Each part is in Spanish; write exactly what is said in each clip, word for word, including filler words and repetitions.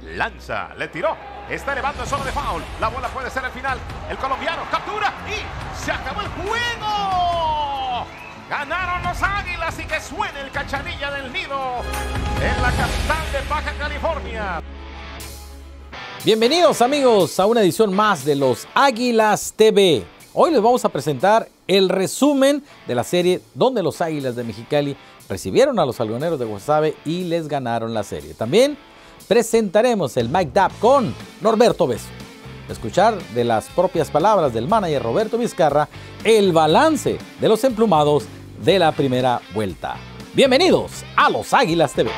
lanza, le tiró, está elevando en zona de foul, la bola puede ser el final, el colombiano captura y se acabó el juego. Ganaron los Águilas y que suene el Cachanilla del Nido en la capital de Baja California. Bienvenidos amigos a una edición más de los Águilas T V. Hoy les vamos a presentar el resumen de la serie donde los Águilas de Mexicali recibieron a los Algodoneros de Guasave y les ganaron la serie. También presentaremos el Mic Dab con Norberto Beso. Escuchar de las propias palabras del manager Roberto Vizcarra el balance de los emplumados de la primera vuelta. Bienvenidos a los Águilas T V.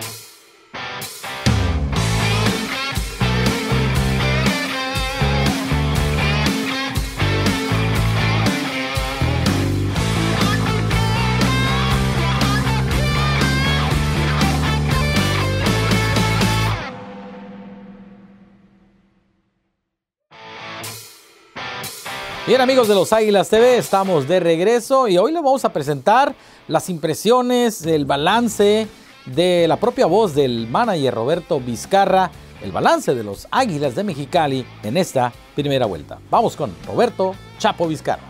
Bien amigos de los Águilas T V, estamos de regreso y hoy les vamos a presentar las impresiones, el balance de la propia voz del manager Roberto Vizcarra, el balance de los Águilas de Mexicali en esta primera vuelta. Vamos con Roberto Chapo Vizcarra.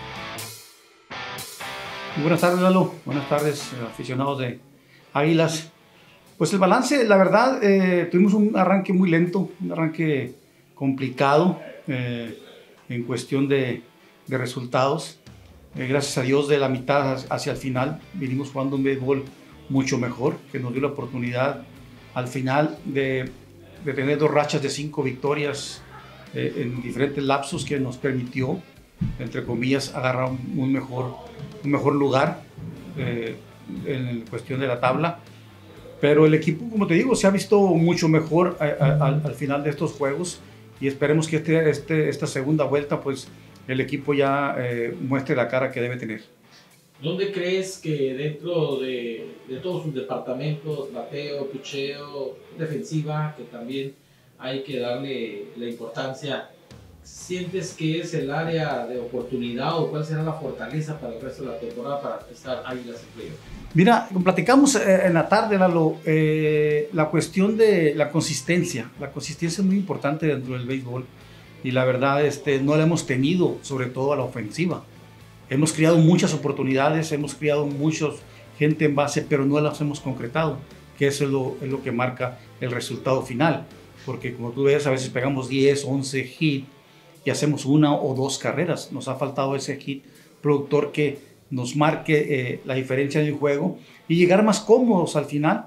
Muy buenas tardes, Lalo. Buenas tardes, aficionados de Águilas. Pues el balance, la verdad, eh, tuvimos un arranque muy lento, un arranque complicado. Eh, en cuestión de, de resultados. Eh, gracias a Dios, de la mitad hacia el final, vinimos jugando un béisbol mucho mejor, que nos dio la oportunidad al final de, de tener dos rachas de cinco victorias eh, en diferentes lapsos que nos permitió, entre comillas, agarrar un, un, mejor, un mejor lugar eh, en cuestión de la tabla. Pero el equipo, como te digo, se ha visto mucho mejor a, a, al, al final de estos juegos. Y esperemos que este, este, esta segunda vuelta, pues, el equipo ya eh, muestre la cara que debe tener. ¿Dónde crees que dentro de, de todos sus departamentos, bateo, picheo, defensiva, que también hay que darle la importancia, sientes que es el área de oportunidad o cuál será la fortaleza para el resto de la temporada para estar Águilas en playoff? Mira, platicamos eh, en la tarde, Lalo, eh, la cuestión de la consistencia. La consistencia es muy importante dentro del béisbol y la verdad este, no la hemos tenido, sobre todo a la ofensiva. Hemos creado muchas oportunidades, hemos creado mucha gente en base, pero no las hemos concretado, que eso es lo, es lo que marca el resultado final. Porque como tú ves, a veces pegamos diez, once hits y hacemos una o dos carreras. Nos ha faltado ese hit productor que nos marque eh, la diferencia en el juego y llegar más cómodos al final,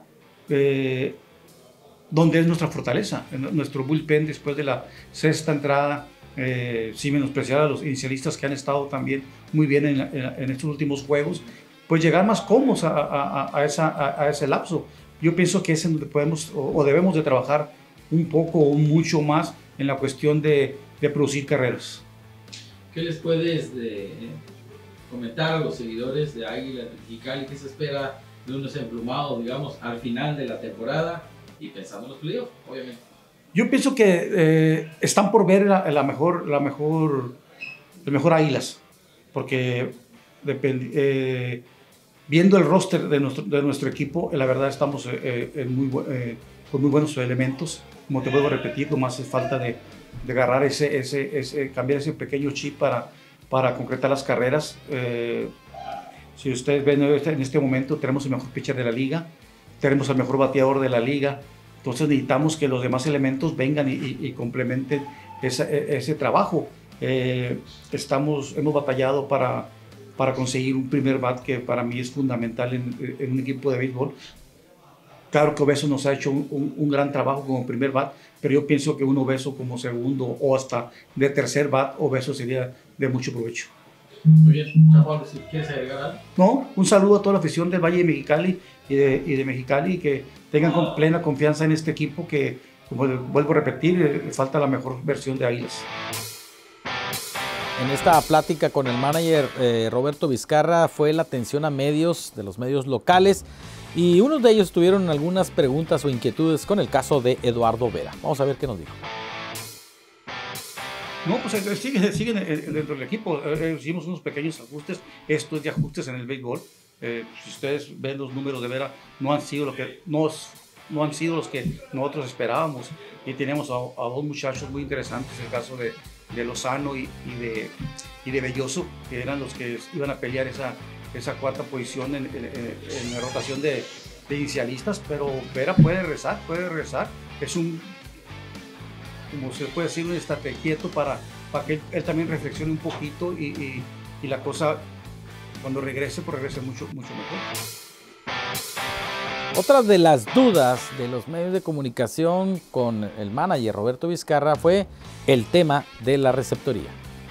eh, donde es nuestra fortaleza. En nuestro bullpen después de la sexta entrada, eh, sin menospreciar a los inicialistas que han estado también muy bien en, en, en estos últimos juegos, pues llegar más cómodos a, a, a, esa, a, a ese lapso. Yo pienso que es en donde podemos o, o debemos de trabajar un poco o mucho más en la cuestión de, de producir carreras. ¿Qué les puedes de, eh, comentar a los seguidores de Águilas de Mexicali? ¿Qué se espera de unos emplumados, digamos, al final de la temporada y pensando en los playoffs, obviamente? Yo pienso que eh, están por ver la, la mejor, la mejor, el mejor Águilas, porque depend, eh, viendo el roster de nuestro, de nuestro equipo, la verdad estamos eh, en muy, eh, con muy buenos elementos. Como te vuelvo a repetir, nomás es falta de, de agarrar ese, ese, ese, cambiar ese pequeño chip para para concretar las carreras. Eh, si ustedes ven en este momento tenemos el mejor pitcher de la liga, tenemos el mejor bateador de la liga, entonces necesitamos que los demás elementos vengan y, y, y complementen esa, ese trabajo. Eh, estamos, hemos batallado para, para conseguir un primer bat que para mí es fundamental en, en un equipo de béisbol. Claro que Obeso nos ha hecho un, un, un gran trabajo como primer bat, pero yo pienso que un Obeso como segundo o hasta de tercer bat, Obeso sería de mucho provecho. Muy bien, Chapo, si quieres agregar algo. No, un saludo a toda la afición del Valle de Mexicali y de, y de Mexicali, que tengan con plena confianza en este equipo que, como vuelvo a repetir, falta la mejor versión de Águilas. En esta plática con el manager eh, Roberto Vizcarra fue la atención a medios, de los medios locales, y unos de ellos tuvieron algunas preguntas o inquietudes con el caso de Eduardo Vera. Vamos a ver qué nos dijo. No, pues siguen, siguen dentro del equipo. Hicimos unos pequeños ajustes. Esto es de ajustes en el béisbol. Eh, si ustedes ven los números de Vera, no han sido lo que, no, no han sido los que nosotros esperábamos. Y tenemos a, a dos muchachos muy interesantes, el caso de, de Lozano y, y, de, y de Belloso, que eran los que iban a pelear esa, esa cuarta posición en, en, en la rotación de, de inicialistas, pero Vera puede regresar, puede regresar. Es un, como se puede decir, un estate quieto para, para que él, él también reflexione un poquito y, y, y la cosa, cuando regrese, pues regrese mucho, mucho mejor. Otra de las dudas de los medios de comunicación con el manager Roberto Vizcarra fue el tema de la receptoría.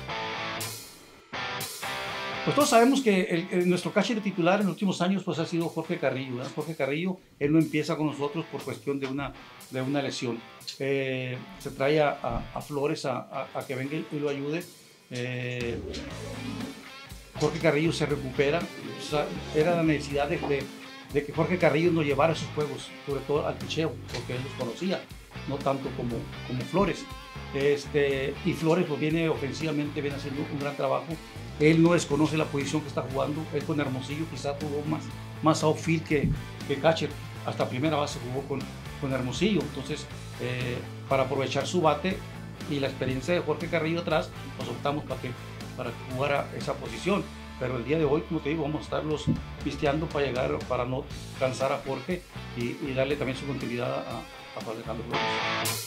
Pues todos sabemos que el, el, nuestro catcher titular en los últimos años pues, ha sido Jorge Carrillo. ¿verdad? Jorge Carrillo, él no empieza con nosotros por cuestión de una, de una lesión. Eh, se trae a, a, a Flores a, a, a que venga y lo ayude. Eh, Jorge Carrillo se recupera. O sea, era la necesidad de, de, de que Jorge Carrillo nos llevara a sus juegos, sobre todo al picheo, porque él los conocía, no tanto como, como Flores. Este, y Flores pues, viene ofensivamente, viene haciendo un gran trabajo. Él no desconoce la posición que está jugando. Él con Hermosillo quizá jugó más, más outfield que, que catcher. Hasta primera base jugó con, con Hermosillo. Entonces, eh, para aprovechar su bate y la experiencia de Jorge Carrillo atrás, nos optamos para que, para que jugara esa posición. Pero el día de hoy, como te digo, vamos a estarlos pisteando para llegar, para no cansar a Jorge y, y darle también su continuidad a, a Alejandro Flores.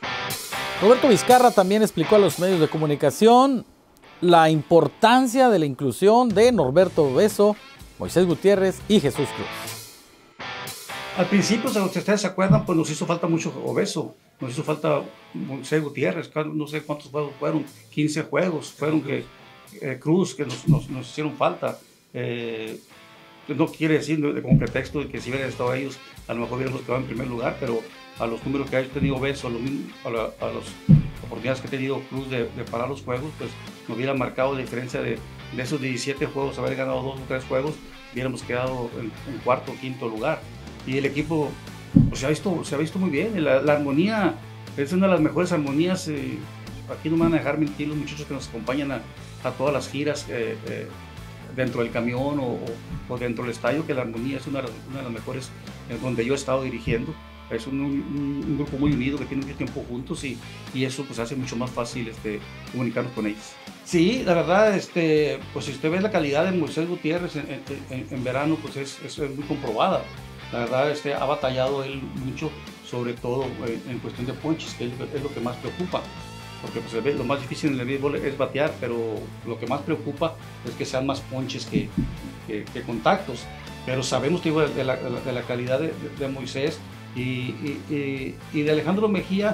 Roberto Vizcarra también explicó a los medios de comunicación la importancia de la inclusión de Norberto Beso, Moisés Gutiérrez y Jesús Cruz. Al principio, si ustedes se acuerdan, pues nos hizo falta mucho Obeso, nos hizo falta Moisés Gutiérrez, no sé cuántos juegos fueron, quince juegos, fueron que eh, Cruz, que nos, nos, nos hicieron falta. Eh, no quiere decir como pretexto de que si hubieran estado ellos, a lo mejor hubiéramos quedado en primer lugar, pero a los números que ha tenido Beso, a, los, a, la, a las oportunidades que ha tenido Cruz de, de parar los juegos, pues nos hubiera marcado la diferencia de, de esos diecisiete juegos, haber ganado dos o tres juegos, hubiéramos quedado en, en cuarto o quinto lugar. Y el equipo pues, se, ha visto, se ha visto muy bien, la, la armonía es una de las mejores armonías. Eh, aquí no me van a dejar mentir los muchachos que nos acompañan a, a todas las giras eh, eh, dentro del camión o, o dentro del estadio, que la armonía es una de las, una de las mejores eh, donde yo he estado dirigiendo. Es un, un, un grupo muy unido que tiene mucho tiempo juntos y, y eso pues hace mucho más fácil este, comunicarnos con ellos. Sí, la verdad, este, pues si usted ve la calidad de Moisés Gutiérrez en, en, en verano, pues es, es, es muy comprobada. La verdad, este, ha batallado él mucho, sobre todo en, en cuestión de ponches, que es, es lo que más preocupa. Porque pues, lo más difícil en el béisbol es batear, pero lo que más preocupa es que sean más ponches que, que, que contactos. Pero sabemos, digo, de la, de la, de la calidad de, de, de Moisés. Y, y, y, y de Alejandro Mejía,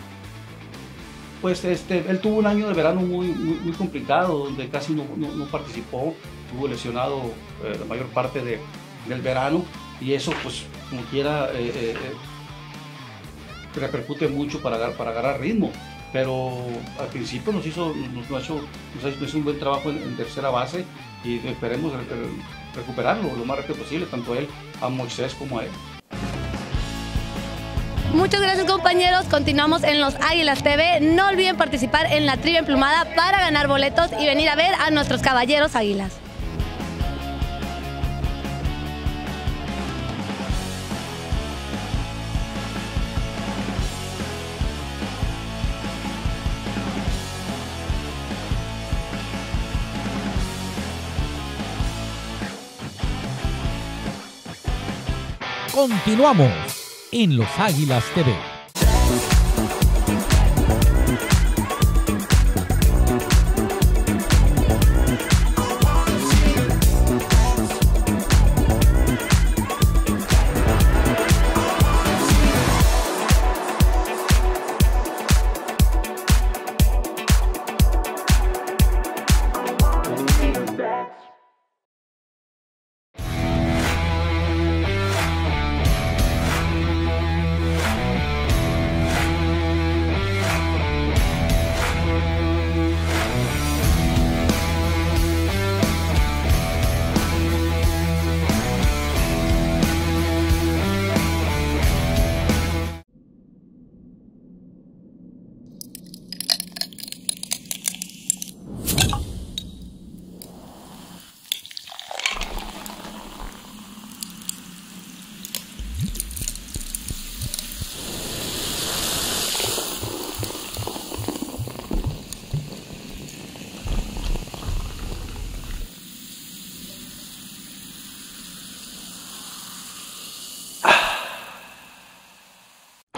pues este, él tuvo un año de verano muy, muy, muy complicado, donde casi no, no, no participó, estuvo lesionado eh, la mayor parte de, del verano, y eso pues como quiera eh, eh, repercute mucho para, para agarrar ritmo. Pero al principio nos hizo, nos, nos hizo, nos hizo un buen trabajo en, en tercera base y esperemos recuperarlo lo más rápido posible, tanto a él, a Moisés como a él. Muchas gracias, compañeros, continuamos en Los Águilas T V. No olviden participar en la trivia emplumada para ganar boletos y venir a ver a nuestros caballeros águilas. Continuamos en Los Águilas T V.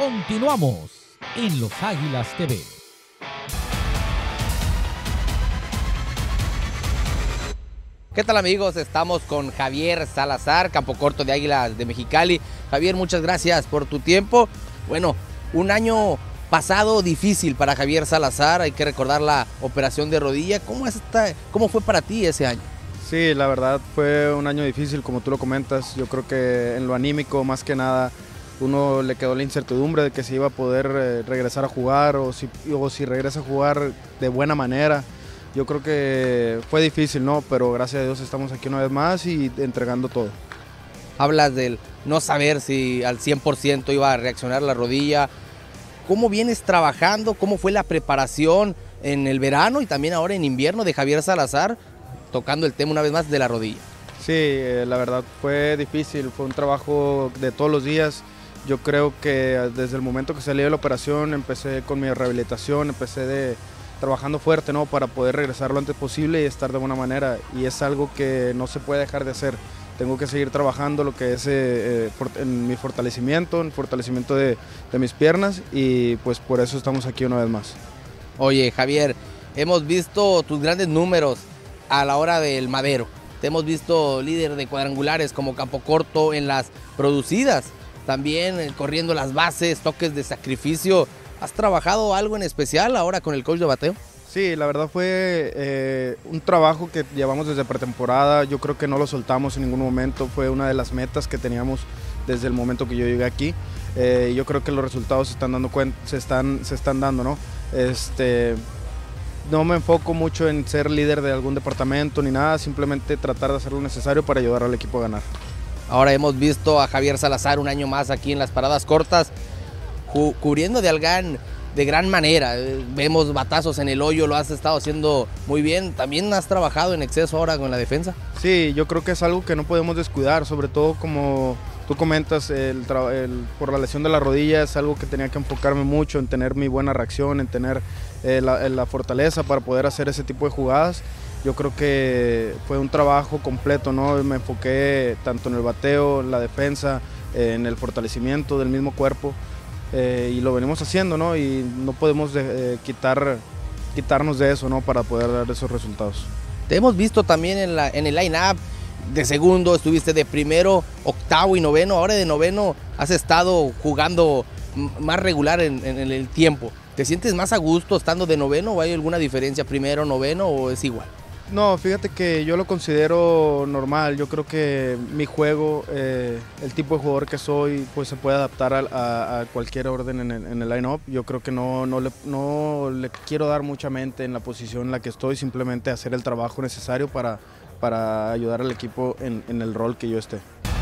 Continuamos en Los Águilas T V. ¿Qué tal, amigos? Estamos con Javier Salazar, campo corto de Águilas de Mexicali. Javier, muchas gracias por tu tiempo. Bueno, un año pasado difícil para Javier Salazar, hay que recordar la operación de rodilla. ¿Cómo, es esta, cómo fue para ti ese año? Sí, la verdad fue un año difícil, como tú lo comentas. Yo creo que en lo anímico, más que nada, uno le quedó la incertidumbre de que si iba a poder eh, regresar a jugar o si, o si regresa a jugar de buena manera. Yo creo que fue difícil, ¿no? Pero gracias a Dios estamos aquí una vez más y entregando todo. Hablas del no saber si al cien por ciento iba a reaccionar la rodilla. ¿Cómo vienes trabajando? ¿Cómo fue la preparación en el verano y también ahora en invierno de Javier Salazar, tocando el tema una vez más de la rodilla? Sí, eh, la verdad fue difícil, fue un trabajo de todos los días. Yo creo que desde el momento que salí de la operación empecé con mi rehabilitación, empecé de, trabajando fuerte, ¿no? Para poder regresar lo antes posible y estar de buena manera. Y es algo que no se puede dejar de hacer. Tengo que seguir trabajando lo que es eh, en mi fortalecimiento, en el fortalecimiento de, de mis piernas y pues por eso estamos aquí una vez más. Oye, Javier, hemos visto tus grandes números a la hora del madero. Te hemos visto líder de cuadrangulares como campo corto en las producidas. También eh, corriendo las bases, toques de sacrificio. ¿Has trabajado algo en especial ahora con el coach de bateo? Sí, la verdad fue eh, un trabajo que llevamos desde pretemporada. Yo creo que no lo soltamos en ningún momento. Fue una de las metas que teníamos desde el momento que yo llegué aquí. Eh, yo creo que los resultados se están dando cuenta, se están, se están dando, ¿no? Este, no me enfoco mucho en ser líder de algún departamento ni nada, simplemente tratar de hacer lo necesario para ayudar al equipo a ganar. Ahora hemos visto a Javier Salazar un año más aquí en las paradas cortas, cu cubriendo de algán de gran manera. Vemos batazos en el hoyo, lo has estado haciendo muy bien. ¿También has trabajado en exceso ahora con la defensa? Sí, yo creo que es algo que no podemos descuidar, sobre todo como tú comentas, el, el, por la lesión de la rodilla es algo que tenía que enfocarme mucho en tener mi buena reacción, en tener eh, la, la fortaleza para poder hacer ese tipo de jugadas. Yo creo que fue un trabajo completo, ¿no? Me enfoqué tanto en el bateo, en la defensa, eh, en el fortalecimiento del mismo cuerpo. Eh, y lo venimos haciendo, ¿no? Y no podemos de, eh, quitar, quitarnos de eso, ¿no? Para poder dar esos resultados. Te hemos visto también en, la, en el line-up de segundo, estuviste de primero, octavo y noveno. Ahora de noveno has estado jugando más regular en, en, en el tiempo. ¿Te sientes más a gusto estando de noveno o hay alguna diferencia primero, noveno o es igual? No, fíjate que yo lo considero normal. Yo creo que mi juego, eh, el tipo de jugador que soy, pues se puede adaptar a, a, a cualquier orden en el, en el line-up. Yo creo que no, no, le, no le quiero dar mucha mente en la posición en la que estoy, simplemente hacer el trabajo necesario para, para ayudar al equipo en, en el rol que yo esté.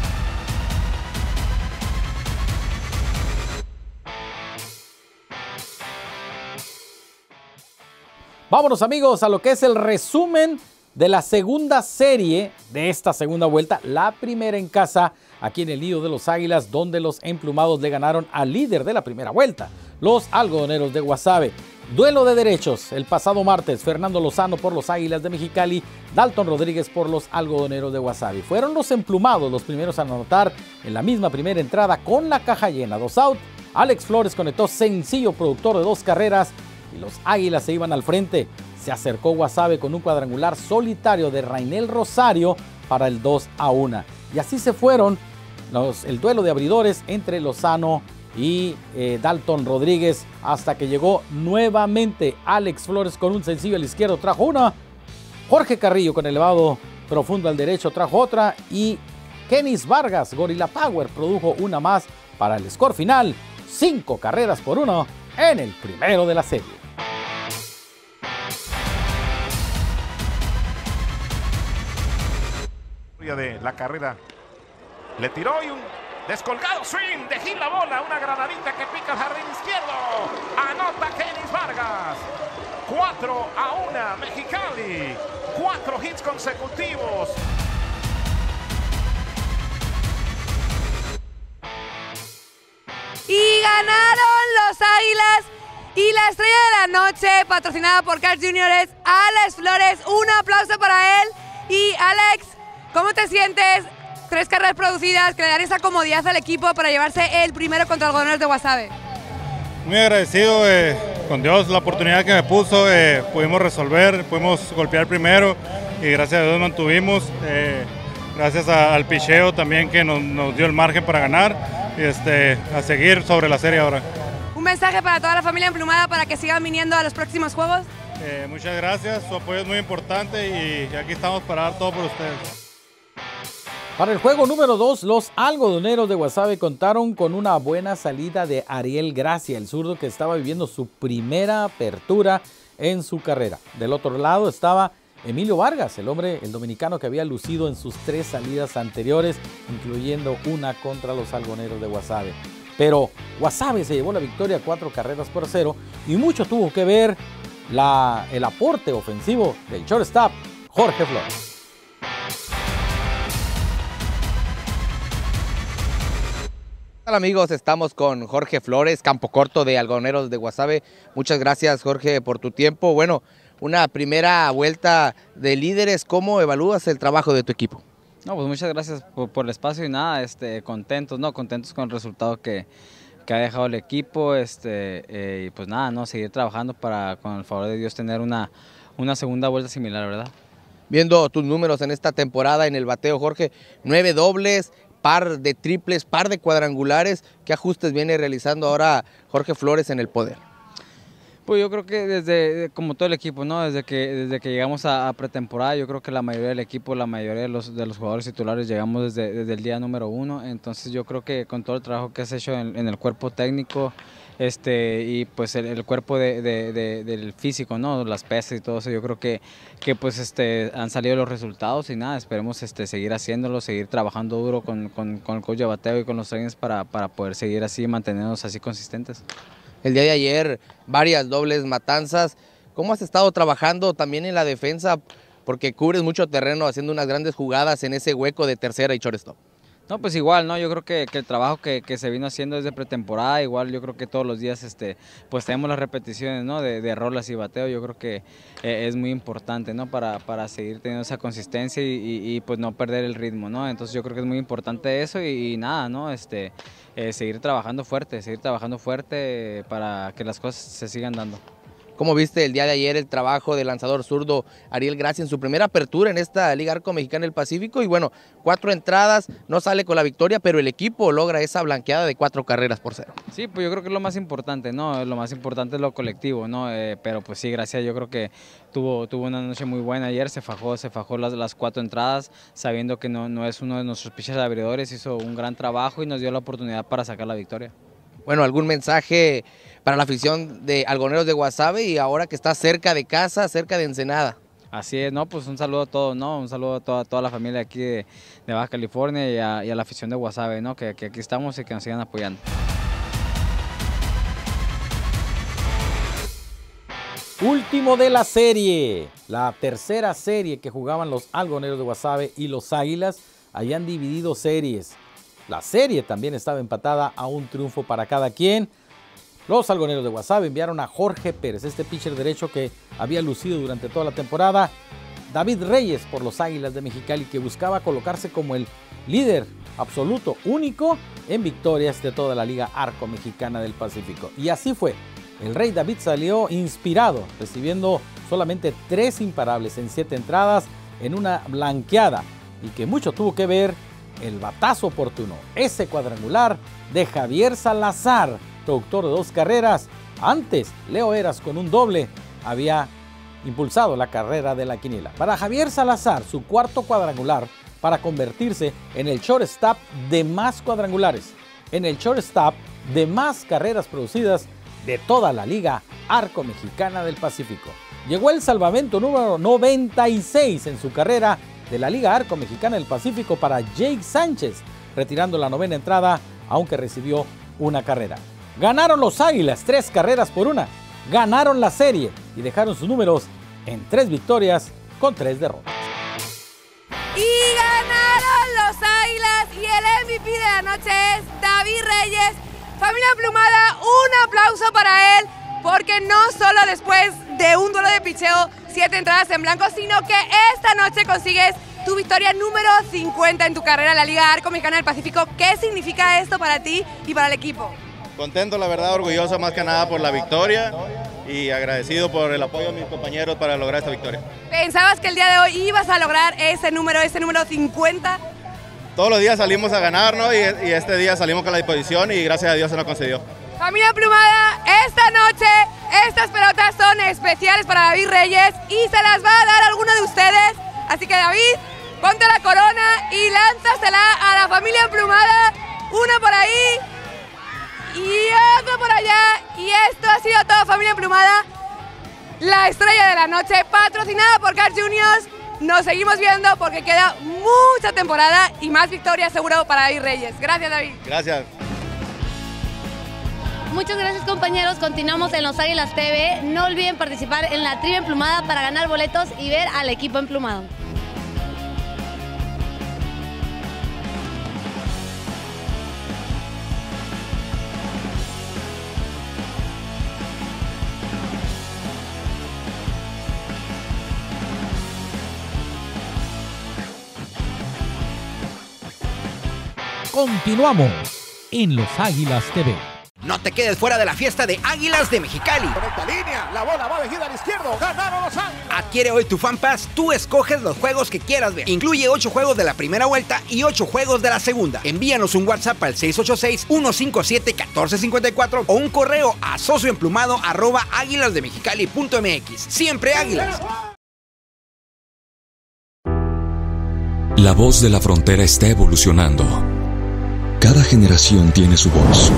Vámonos, amigos, a lo que es el resumen de la segunda serie de esta segunda vuelta, la primera en casa aquí en el nido de los Águilas, donde los emplumados le ganaron al líder de la primera vuelta, los algodoneros de Guasave. Duelo de derechos el pasado martes, Fernando Lozano por los Águilas de Mexicali, Dalton Rodríguez por los algodoneros de Guasave. Fueron los emplumados los primeros a anotar en la misma primera entrada con la caja llena, dos out. Alex Flores conectó sencillo, productor de dos carreras, y los Águilas se iban al frente. Se acercó Guasave con un cuadrangular solitario de Rainel Rosario para el dos a uno. Y así se fueron los, el duelo de abridores entre Lozano y eh, Dalton Rodríguez, hasta que llegó nuevamente Alex Flores con un sencillo al izquierdo, trajo una. Jorge Carrillo con elevado profundo al derecho trajo otra. Y Kenis Vargas, Gorilla Power, produjo una más para el score final. Cinco carreras por uno en el primero de la serie. De la carrera le tiró y un descolgado swing de Gil la bola, una granadita que pica el jardín izquierdo, anota Kenis Vargas. Cuatro a uno Mexicali, cuatro hits consecutivos. Y ganaron los Águilas, y la estrella de la noche, patrocinada por Carl junior, es Alex Flores. Un aplauso para él. Y Alex, ¿cómo te sientes? Tres carreras producidas que le dan esa comodidad al equipo para llevarse el primero contra algodoneros de Guasave. Muy agradecido eh, con Dios, la oportunidad que me puso, eh, pudimos resolver, pudimos golpear primero y gracias a Dios mantuvimos, eh, gracias a, al picheo también que nos, nos dio el margen para ganar y este, a seguir sobre la serie ahora. ¿Un mensaje para toda la familia emplumada para que sigan viniendo a los próximos juegos? Eh, muchas gracias, su apoyo es muy importante y aquí estamos para dar todo por ustedes. Para el juego número dos, los algodoneros de Guasave contaron con una buena salida de Ariel Gracia, el zurdo que estaba viviendo su primera apertura en su carrera. Del otro lado estaba Emilio Vargas, el hombre, el dominicano que había lucido en sus tres salidas anteriores, incluyendo una contra los algodoneros de Guasave. Pero Guasave se llevó la victoria cuatro carreras por cero y mucho tuvo que ver la, el aporte ofensivo del shortstop Jorge Flores. Hola amigos, estamos con Jorge Flores, campo corto de Algodoneros de Guasave. Muchas gracias Jorge por tu tiempo. Bueno, una primera vuelta de líderes, ¿cómo evalúas el trabajo de tu equipo? No, pues muchas gracias por, por el espacio y nada, este, contentos, ¿no? Contentos con el resultado que, que ha dejado el equipo, este, eh, y pues nada, ¿no? Seguir trabajando para, con el favor de Dios, tener una, una segunda vuelta similar, ¿verdad? Viendo tus números en esta temporada en el bateo, Jorge, nueve dobles, par de triples, par de cuadrangulares. ¿Qué ajustes viene realizando ahora Jorge Flores en el poder? Pues yo creo que desde, como todo el equipo, ¿no? Desde que, desde que llegamos a, a pretemporada, yo creo que la mayoría del equipo, la mayoría de los, de los jugadores titulares llegamos desde, desde el día número uno. Entonces yo creo que con todo el trabajo que has hecho en, en el cuerpo técnico, este y pues el, el cuerpo de, de, de, del físico, ¿no? Las pesas y todo eso, yo creo que, que pues este han salido los resultados y nada, esperemos este seguir haciéndolo, seguir trabajando duro con, con, con el coach de bateo y con los trainers para, para poder seguir así, mantenernos así consistentes. El día de ayer, varias dobles matanzas. ¿Cómo has estado trabajando también en la defensa? Porque cubres mucho terreno haciendo unas grandes jugadas en ese hueco de tercera y shortstop. No, pues igual, ¿no? Yo creo que, que el trabajo que, que se vino haciendo desde pretemporada, igual yo creo que todos los días este, pues tenemos las repeticiones, ¿no? De, de rolas y bateo, yo creo que eh, es muy importante, ¿no? Para, para seguir teniendo esa consistencia y, y, y pues no perder el ritmo, ¿no? Entonces yo creo que es muy importante eso y, y nada, ¿no? Este, eh, seguir trabajando fuerte, seguir trabajando fuerte para que las cosas se sigan dando. ¿Cómo viste el día de ayer el trabajo del lanzador zurdo Ariel Gracia en su primera apertura en esta Liga Arco Mexicana del Pacífico? Y bueno, cuatro entradas, no sale con la victoria, pero el equipo logra esa blanqueada de cuatro carreras por cero. Sí, pues yo creo que es lo más importante, ¿no? Lo más importante es lo colectivo, ¿no? Eh, pero pues sí, Gracia yo creo que tuvo, tuvo una noche muy buena ayer, se fajó, se fajó las, las cuatro entradas, sabiendo que no, no es uno de nuestros pitchers abridores, hizo un gran trabajo y nos dio la oportunidad para sacar la victoria. Bueno, ¿algún mensaje para la afición de Algodoneros de Guasave y ahora que está cerca de casa, cerca de Ensenada? Así es, no, pues un saludo a todos, ¿no? Un saludo a toda, toda la familia aquí de, de Baja California y a, y a la afición de Guasave, ¿no? Que, que aquí estamos y que nos sigan apoyando. Último de la serie, la tercera serie que jugaban los Algodoneros de Guasave y los Águilas, habían dividido series. La serie también estaba empatada a un triunfo para cada quien. Los Algodoneros de Guasave enviaron a Jorge Pérez, este pitcher derecho que había lucido durante toda la temporada. David Reyes por los Águilas de Mexicali, que buscaba colocarse como el líder absoluto, único en victorias de toda la Liga Arco Mexicana del Pacífico. Y así fue. El Rey David salió inspirado, recibiendo solamente tres imparables en siete entradas en una blanqueada, y que mucho tuvo que ver el batazo oportuno, ese cuadrangular de Javier Salazar, productor de dos carreras. Antes, Leo Eras con un doble había impulsado la carrera de la quiniela. Para Javier Salazar, su cuarto cuadrangular para convertirse en el shortstop de más cuadrangulares, en el shortstop de más carreras producidas de toda la Liga Arco Mexicana del Pacífico. Llegó el salvamento número noventa y seis en su carrera de la Liga Arco Mexicana del Pacífico para Jake Sánchez, retirando la novena entrada, aunque recibió una carrera. Ganaron los Águilas tres carreras por una, ganaron la serie y dejaron sus números en tres victorias con tres derrotas. Y ganaron los Águilas y el M V P de la noche es David Reyes. Familia Emplumada, un aplauso para él, porque no solo después de un duelo de picheo, siete entradas en blanco, sino que esta noche consigues tu victoria número cincuenta en tu carrera en la Liga Arco Mexicana del Pacífico. ¿Qué significa esto para ti y para el equipo? Contento, la verdad, orgulloso más que nada por la victoria y agradecido por el apoyo de mis compañeros para lograr esta victoria. ¿Pensabas que el día de hoy ibas a lograr ese número, ese número cincuenta? Todos los días salimos a ganar, ¿no? Y, y este día salimos con la disposición y gracias a Dios se nos concedió. Familia Plumada, esta noche estas pelotas son especiales para David Reyes y se las va a dar a alguno de ustedes. Así que David, ponte la corona y lánzasela a la familia Emplumada. Una por ahí y otra por allá. Y esto ha sido todo, familia Emplumada. La estrella de la noche, patrocinada por Carl Juniors. Nos seguimos viendo porque queda mucha temporada y más victorias seguro para David Reyes. Gracias, David. Gracias. Muchas gracias, compañeros. Continuamos en Los Águilas T V. No olviden participar en la trivia emplumada para ganar boletos y ver al equipo emplumado. Continuamos en Los Águilas T V. No te quedes fuera de la fiesta de Águilas de Mexicali. Conecta línea, la bola va elegida al izquierdo, ganaron los Águilas. Adquiere hoy tu Fan Pass, tú escoges los juegos que quieras ver. Incluye ocho juegos de la primera vuelta y ocho juegos de la segunda. Envíanos un WhatsApp al seis ocho seis, uno cinco siete, uno cuatro cinco cuatro o un correo a socioemplumado arroba águilasdemexicali punto mx. Siempre Águilas. La voz de la frontera está evolucionando. Cada generación tiene su voz.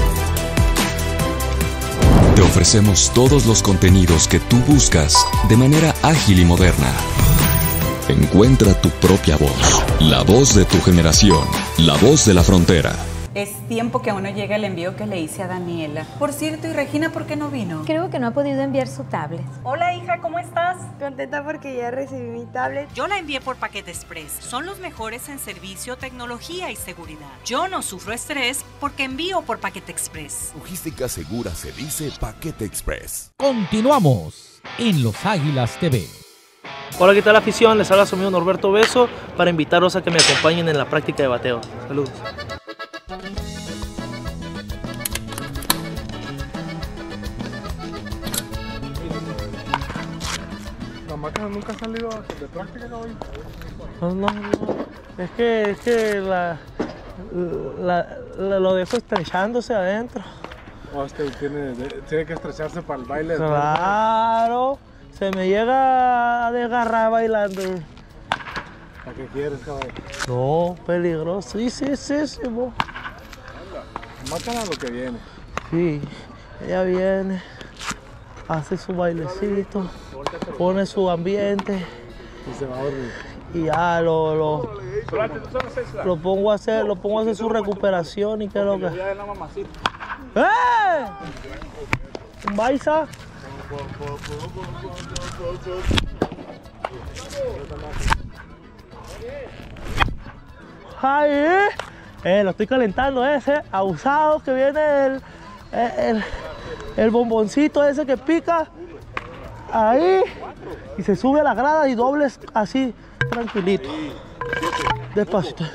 Te ofrecemos todos los contenidos que tú buscas de manera ágil y moderna. Encuentra tu propia voz, la voz de tu generación, la voz de la frontera. Es tiempo que aún no llega el envío que le hice a Daniela. Por cierto, ¿y Regina por qué no vino? Creo que no ha podido enviar su tablet. Hola, hija, ¿cómo estás? Contenta porque ya recibí mi tablet. Yo la envié por Paquete Express. Son los mejores en servicio, tecnología y seguridad. Yo no sufro estrés porque envío por Paquete Express. Logística segura se dice Paquete Express. Continuamos en Los Águilas T V. Hola, ¿qué tal, afición? Les habla su amigo Norberto Beso para invitarlos a que me acompañen en la práctica de bateo. Saludos. ¿La máquina nunca ha salido de práctica hoy? No, no, no. Es que, es que la, la, la- lo dejo estrechándose adentro. O es que tiene, tiene que estrecharse para el baile. Claro, se me llega a desgarrar bailando. ¿A qué quieres, caballo? No, peligroso. Sí, sí, sí, sí, bo. Mácala lo que viene. Sí, ella viene, hace su bailecito, pone su ambiente Y se va a dormir. y ya lo, lo, lo pongo a hacer, lo pongo a hacer su recuperación y qué es lo que. ¡Eh! ¿Un baisa? ¡Ay! Eh, Eh, lo estoy calentando ese, abusado, que viene el, el, el, el bomboncito ese que pica ahí y se sube a la grada y dobles así, tranquilito, despacito.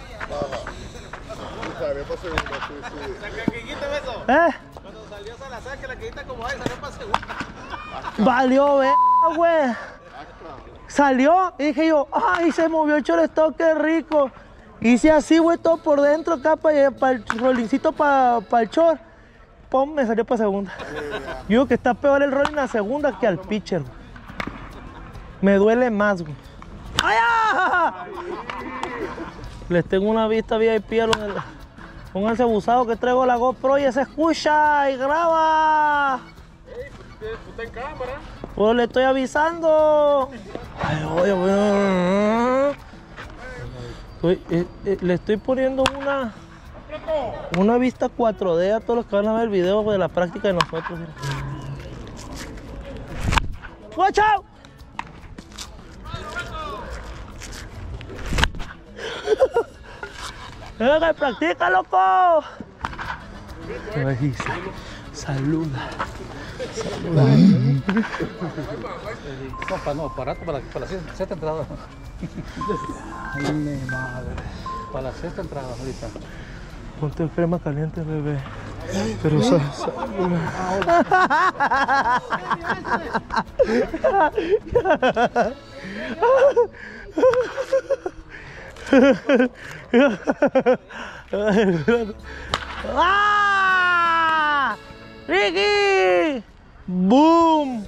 ¿Eh? Cuando salió Salazar, que la quedita como ahí, salió para segunda. Valió, ve, güey. Salió y dije yo, ay, se movió el shortstop, qué rico. Hice así, güey, todo por dentro acá para el rollincito para pa el short. Pum, me salió para segunda. Yo digo que está peor el rolling a segunda que al pitcher, güey. Me duele más, güey. ¡Ay, ah! Les tengo una vista V I P a los del... Pónganse abusado que traigo la GoPro y se escucha y graba. ¿Está en cámara? Pues le estoy avisando. Ay, oye, bueno. Estoy- eh, eh, le estoy poniendo una una vista cuatro D a todos los que van a ver el video de la práctica de nosotros. Mira. ¡Watch out! ¡Venga, que practica, loco! Ay, sa- saluda. Saluda. Compa, no, aparato para, para la sexta, sexta entrada. Ay, mi madre. Para la sexta entrada ahorita. Ponte crema caliente, bebé. Pero sa, sa, ¡Ah! ¡Ricky! ¡Boom!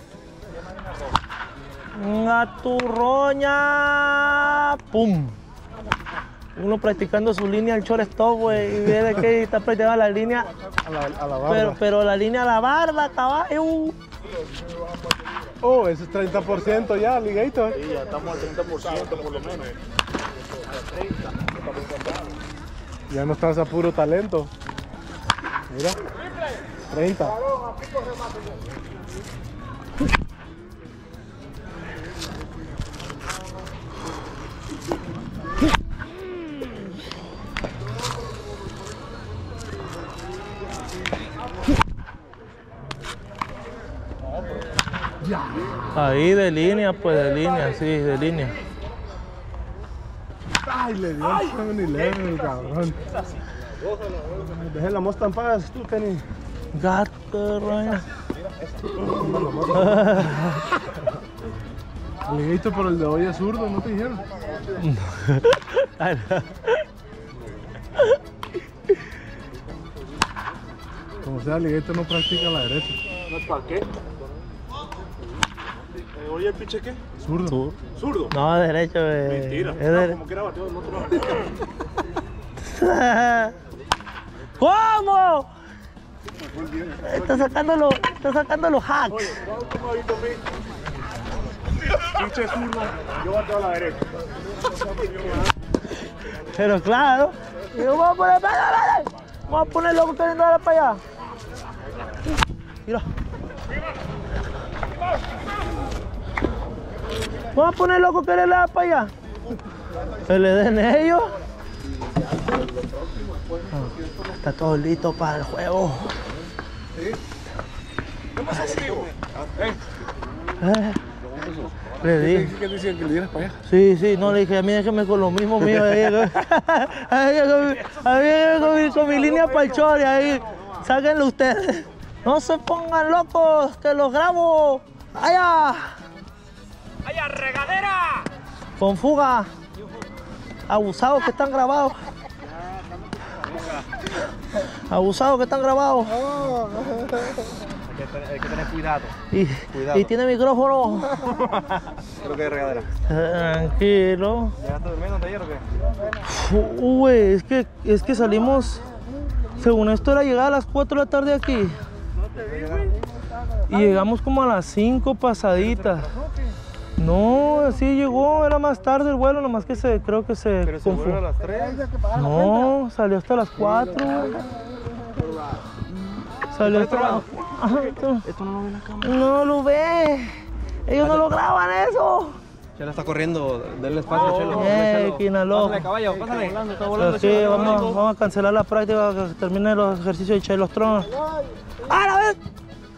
¡Una turroña! ¡Pum! Uno practicando su línea al shortstop, güey, y ve de que está practicando la línea. A la, a la barba. Pero, pero la línea a la barba, caballo. Oh, ese es treinta por ciento ya, Alligator. Sí, ya estamos al treinta por ciento por lo menos. Ya no estás a puro talento. Mira. treinta. Ahí de línea, pues de línea, sí, de línea. Ay, le dio el siete eleven, el cabrón. Dejé la Mustang en paz, tú, Kenny. Gato, roña. Alligator, pero el de hoy es zurdo, ¿no te dijeron? Como sea, Alligator no practica la derecha. ¿No es para qué? ¿Oye el pinche qué? Zurdo. ¿Zurdo? No, derecho, güey. Mentira. Es No, de... como que era bateador, no otro. ¿Cómo? Está sacando los, está sacando los hacks. Oye, ¿cómo ha visto a mí? Pinche zurdo, yo bateo a la derecha. Pero claro, yo voy a poner, voy a poner loco queriendo darle para allá. Mira. Vamos a poner loco que le da para allá. Que le den ellos. Oh, está todo listo para el juego. ¿Qué pasa contigo? Eh, le dije. ¿Qué decían que le dieras para allá? Sí, sí, no le dije, a mí déjeme con lo mismo mío. Ahí, a mí déjeme con, mi, con mi línea para el chore ahí. Sáquenlo ustedes. No se pongan locos, que los grabo. ¡Allá! ¡Allá, regadera! Con fuga. Abusados que están grabados. Abusados que están grabados. Hay que, hay que tener cuidado. Y, Cuidado. y tiene micrófono. Creo que es regadera. Tranquilo. ¿Llegaste durmiendo ayer o qué? Uy, es que, es que salimos. Según esto era llegar a las cuatro de la tarde aquí. Y llegamos como a las cinco pasaditas. No, así llegó, era más tarde el vuelo, nomás que se, creo que se ¿Pero se vuelve a las tres? No, salió hasta las cuatro. Salió hasta las cuatro. Esto no lo ve la cámara. No lo ve. Ellos no lo graban eso. Chelo está corriendo, denle espacio, Chelo. Eh, Quinaló. Pásale, caballo, pásale. Está volando, Sí, Chelo. vamos, vamos a cancelar la práctica que termine los ejercicios de Chelos Tron. ¡A la vez!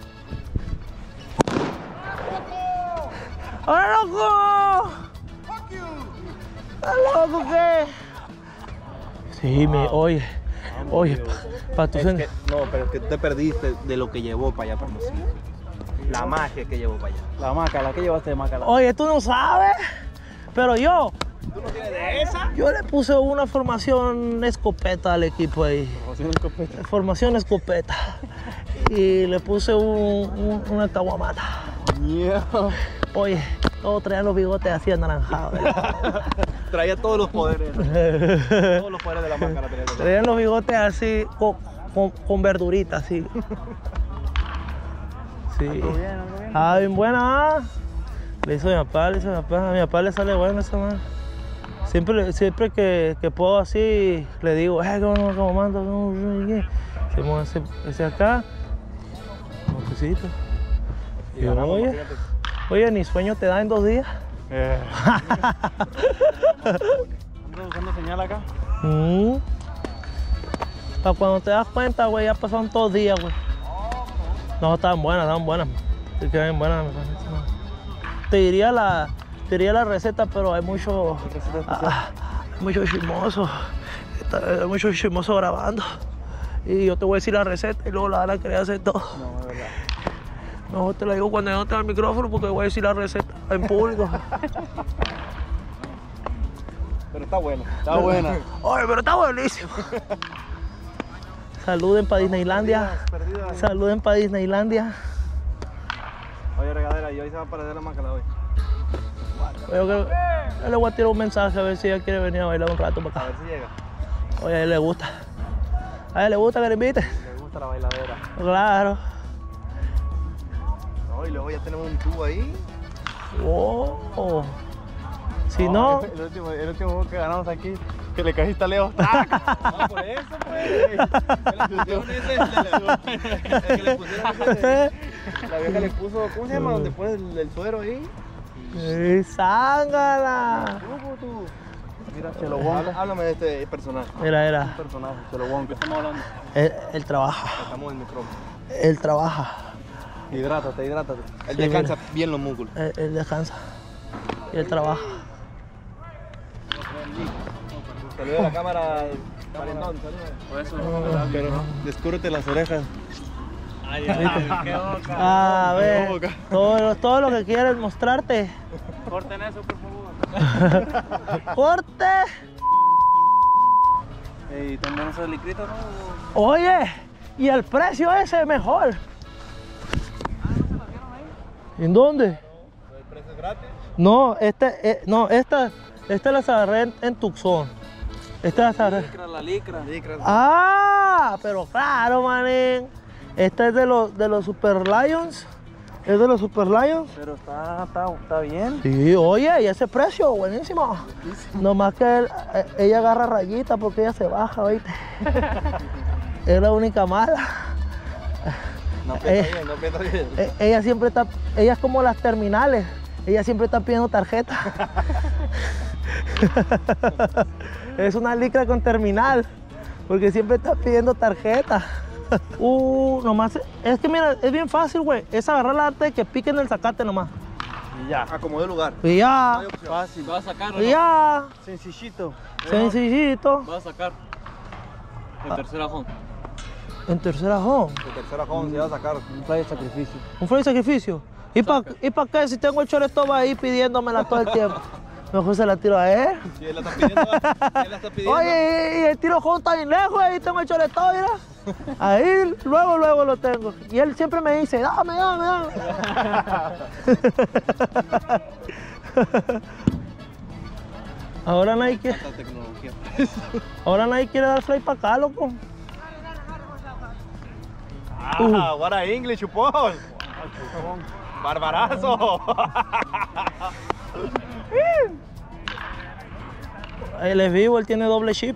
¡Ahora loco! ¿Estás loco qué? Sí, me, oye, oye, para pa tu Es que, no, pero es que te perdiste de lo que llevó para allá, para Hermosillo. La magia que llevó para allá. La maca, la que llevaste de maca. Oye, tú no sabes, pero yo, ¿Tú no tienes de esa? yo le puse una formación escopeta al equipo ahí. Formación escopeta. Formación escopeta. Y le puse un, un, una caguamata. Yeah. Oye, todos traían los bigotes así anaranjados. Traía todos los poderes. Todos los poderes de la maca la tenía. Traían los bigotes así, con, con, con verduritas, así. Sí. Ah, bien buena, ¿ah? Le hizo a mi papá, le hizo a mi papá. A mi papá le sale bueno esa mano. Siempre, siempre que, que puedo así, le digo, eh, ¿cómo, cómo mando? Hacemos ese, ese acá. Montecito. Y yo, oye, oye, ni sueño te da en dos días. Eh. ¿Andas usando señal acá? Mm. Para cuando te das cuenta, güey, ya pasaron todos días, güey. No, estaban buenas, estaban buenas. Sí, que bien buenas. Te diría la, te diría la receta, pero hay mucho, ah, mucho chismoso. Hay mucho chismoso grabando. Y yo te voy a decir la receta y luego la van a querer hacer todo. No, es verdad. Mejor te la digo cuando yo no tenga el micrófono porque voy a decir la receta en público. Pero está buena, está buena. Oye, pero está buenísimo. Saluden para Disneylandia. Saluden para Disneylandia. Oye, regadera, y hoy se va a perder la maca hoy. Yo, creo, yo le voy a tirar un mensaje a ver si ella quiere venir a bailar un rato para acá. A ver si llega. Oye, a él le gusta. A él le gusta que le invite. Le gusta la bailadera. Claro. No, y luego ya tenemos un tubo ahí. Oh. Si no... El último, el último juego que ganamos aquí, que le cajiste a Leo. No, por eso, pues. La vieja le puso, ¿cómo se llama? Donde pone el, el suero ahí. ¡Y zángala! Mira, Chelo Wonka. Háblame de este personaje. Mira, era. Un personaje, Chelo Wonka. ¿Qué estamos hablando? Él, él trabaja. Estamos en el micrófono. Él trabaja. Hidrátate, hidrátate. Él Sí, descansa mira. bien los músculos. Él, él descansa. Y él trabaja. Saluda a la cámara. Parentón, saluda. Eso, pero descúbrete las orejas. Ay, ay, qué boca. A ver, todo, todo lo que quieres mostrarte. Corten eso, por favor. ¡Corte! ¿Y tan buenos esos licritos, no? Oye, y el precio ese mejor. ¿En dónde? ¿El precio es gratis? No, este, eh, no, esta, esta las agarré en, en Tucson. Esta las agarré. La licra, la licra. Ah, pero claro, manín. Esta es de los, de los Super Lions. Es de los Super Lions. Pero está, está, está bien. Sí, oye, y ese precio, buenísimo. Nomás que él, eh, ella agarra rayita porque ella se baja, ¿oíste? Es la única mala. No aprieta Eh, bien, no aprieta bien. Eh, Ella siempre está, ella es como las terminales. Ella siempre está pidiendo tarjeta. Es una licra con terminal, porque siempre está pidiendo tarjeta. Uh, nomás, es que mira, es bien fácil, güey. Es agarrar la arte que pique en el zacate nomás. Y ya. Acomodé el lugar. Y ya. No hay opción. Fácil. ¿Vas a sacar? Y ya. Sencillito. Sencillito. Vas a sacar. En tercer ajón. En tercer ajón. En tercer ajón se va a sacar un fly de sacrificio. ¿Un fly de sacrificio? ¿Y para ¿y pa qué? Si tengo el shortstop ahí pidiéndomela todo el tiempo. Mejor se la tiro a él. Sí, él la está pidiendo. Él la está pidiendo. Oye, y el tiro home está bien lejos, ahí tengo el shortstop, mira. Ahí, luego, luego lo tengo. Y él siempre me dice, dame, dame, dame. Ahora nadie quiere... Ahora nadie quiere dar fly para acá, loco. Ah, Uh. what a English, Paul. Barbarazo. Él es vivo, él tiene doble chip.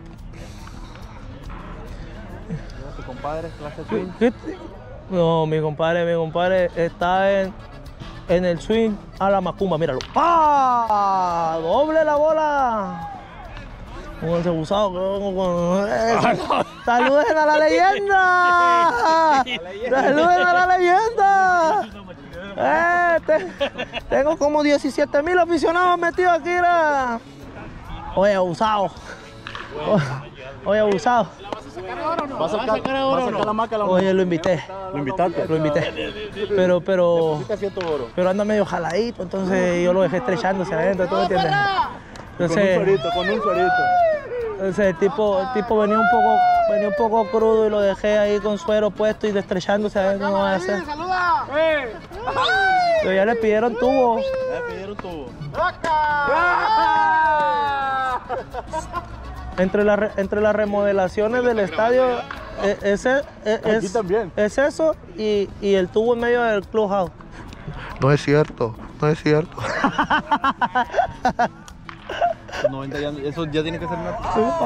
Tu compadre, clase swing. ¿Qué te- No, mi compadre, mi compadre está en, en el swing a la macumba, míralo. ¡Ah! ¡Doble la bola! Con ese abusado que vengo con... ¡Eh! ¡Saluden a la leyenda! ¡Saluden a la leyenda! Eh, te- tengo como diecisiete mil aficionados metidos aquí, mira. Oye, abusado. Oye, abusado. ¿Vas a sacar, ¿vas a sacar la maca? Oye, lo invité. ¿Lo invitaste? Lo invité. Pero, pero... Necesita cierto oro. Pero anda medio jaladito, entonces yo lo dejé estrechándose adentro, ¿tú me entiendes? Con un suerito, con un suerito. Entonces el tipo, el tipo venía un poco, venía un poco crudo y lo dejé ahí con suero puesto y destrechándose adentro, no va a hacer. ¡Saluda! Pero ya le pidieron tubo. Ya le pidieron tubo. Entre, la, re- entre las remodelaciones del estadio, eh, ese, eh, Aquí es, también. es eso y, y el tubo en medio del clubhouse. No es cierto, no es cierto. noventa ya, eso ya tiene que ser una...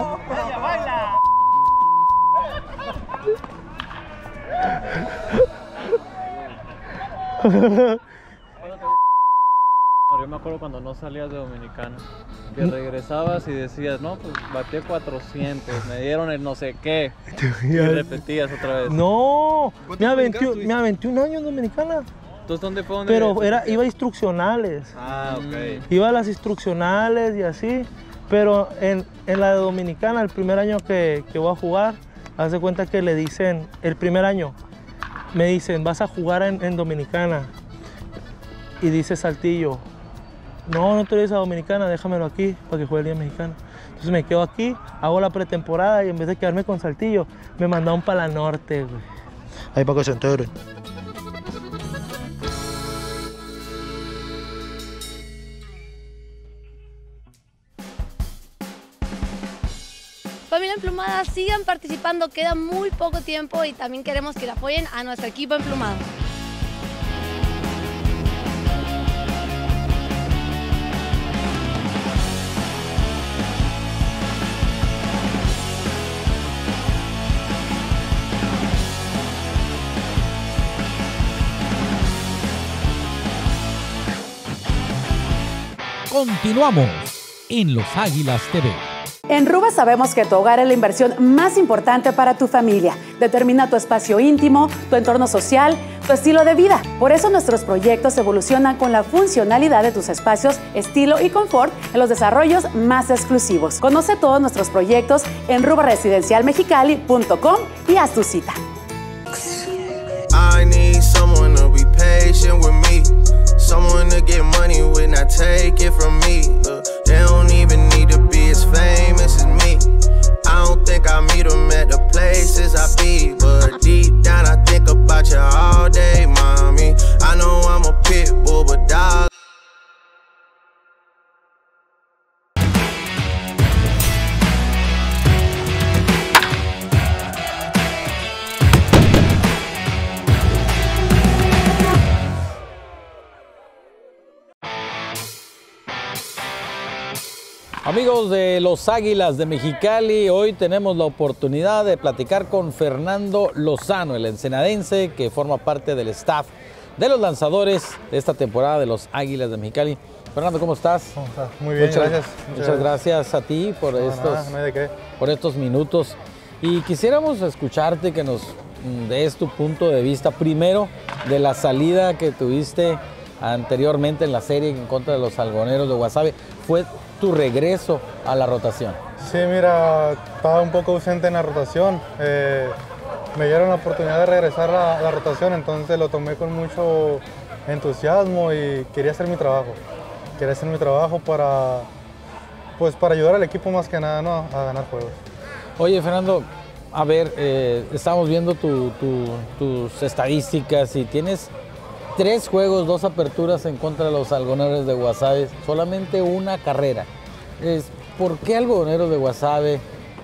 Yo me acuerdo cuando no salías de Dominicana, que regresabas y decías, no, pues batí cuatrocientos, me dieron el no sé qué, y repetías otra vez. No, me aventé, me aventé un año en Dominicana. Entonces, ¿dónde fue? Donde Pero era, iba a instruccionales. Ah, ok. Iba a las instruccionales y así. Pero en, en la de Dominicana, el primer año que, que voy a jugar, Haz de cuenta que le dicen, el primer año, me dicen, vas a jugar en, en Dominicana. Y dice Saltillo, no, no te vayas a Dominicana, déjamelo aquí para que juegue el Día Mexicana. Entonces me quedo aquí, hago la pretemporada y en vez de quedarme con Saltillo, me mandaron para la norte, güey. Ahí para que se enteren. Familia Emplumada, sigan participando, queda muy poco tiempo y también queremos que le apoyen a nuestro equipo emplumado. Continuamos en Los Águilas T V. En Ruba sabemos que tu hogar es la inversión más importante para tu familia. Determina tu espacio íntimo, tu entorno social, tu estilo de vida. Por eso nuestros proyectos evolucionan con la funcionalidad de tus espacios, estilo y confort en los desarrollos más exclusivos. Conoce todos nuestros proyectos en ruba residencial mexicali punto com y haz tu cita. I need someone to be patient with me. Someone to get money when I take it from me. Uh, they don't even need to be as famous as me. I don't think I meet them at the places I be, but deep down I think about you all day, mommy. I know I'm a pit bull, but dog. Amigos de los Águilas de Mexicali, hoy tenemos la oportunidad de platicar con Fernando Lozano, el ensenadense que forma parte del staff de los lanzadores de esta temporada de los Águilas de Mexicali. Fernando, ¿cómo estás? ¿Cómo estás? Muy bien, muchas, gracias. Muchas, muchas gracias. gracias a ti por, no, estos, nada, no hay de qué. por estos minutos. Y quisiéramos escucharte, que nos des tu punto de vista primero de la salida que tuviste anteriormente en la serie en contra de los algodoneros de Guasave. Fue tu regreso a la rotación. Sí, mira, estaba un poco ausente en la rotación. Eh, me dieron la oportunidad de regresar a la rotación, entonces lo tomé con mucho entusiasmo y quería hacer mi trabajo. Quería hacer mi trabajo para, pues, para ayudar al equipo más que nada, ¿no?, a ganar juegos. Oye, Fernando, a ver, eh, estamos viendo tu, tu, tus estadísticas y tienes tres juegos, dos aperturas en contra de los algodoneros de Guasave, solamente una carrera. Es, ¿por qué algodoneros de Guasave?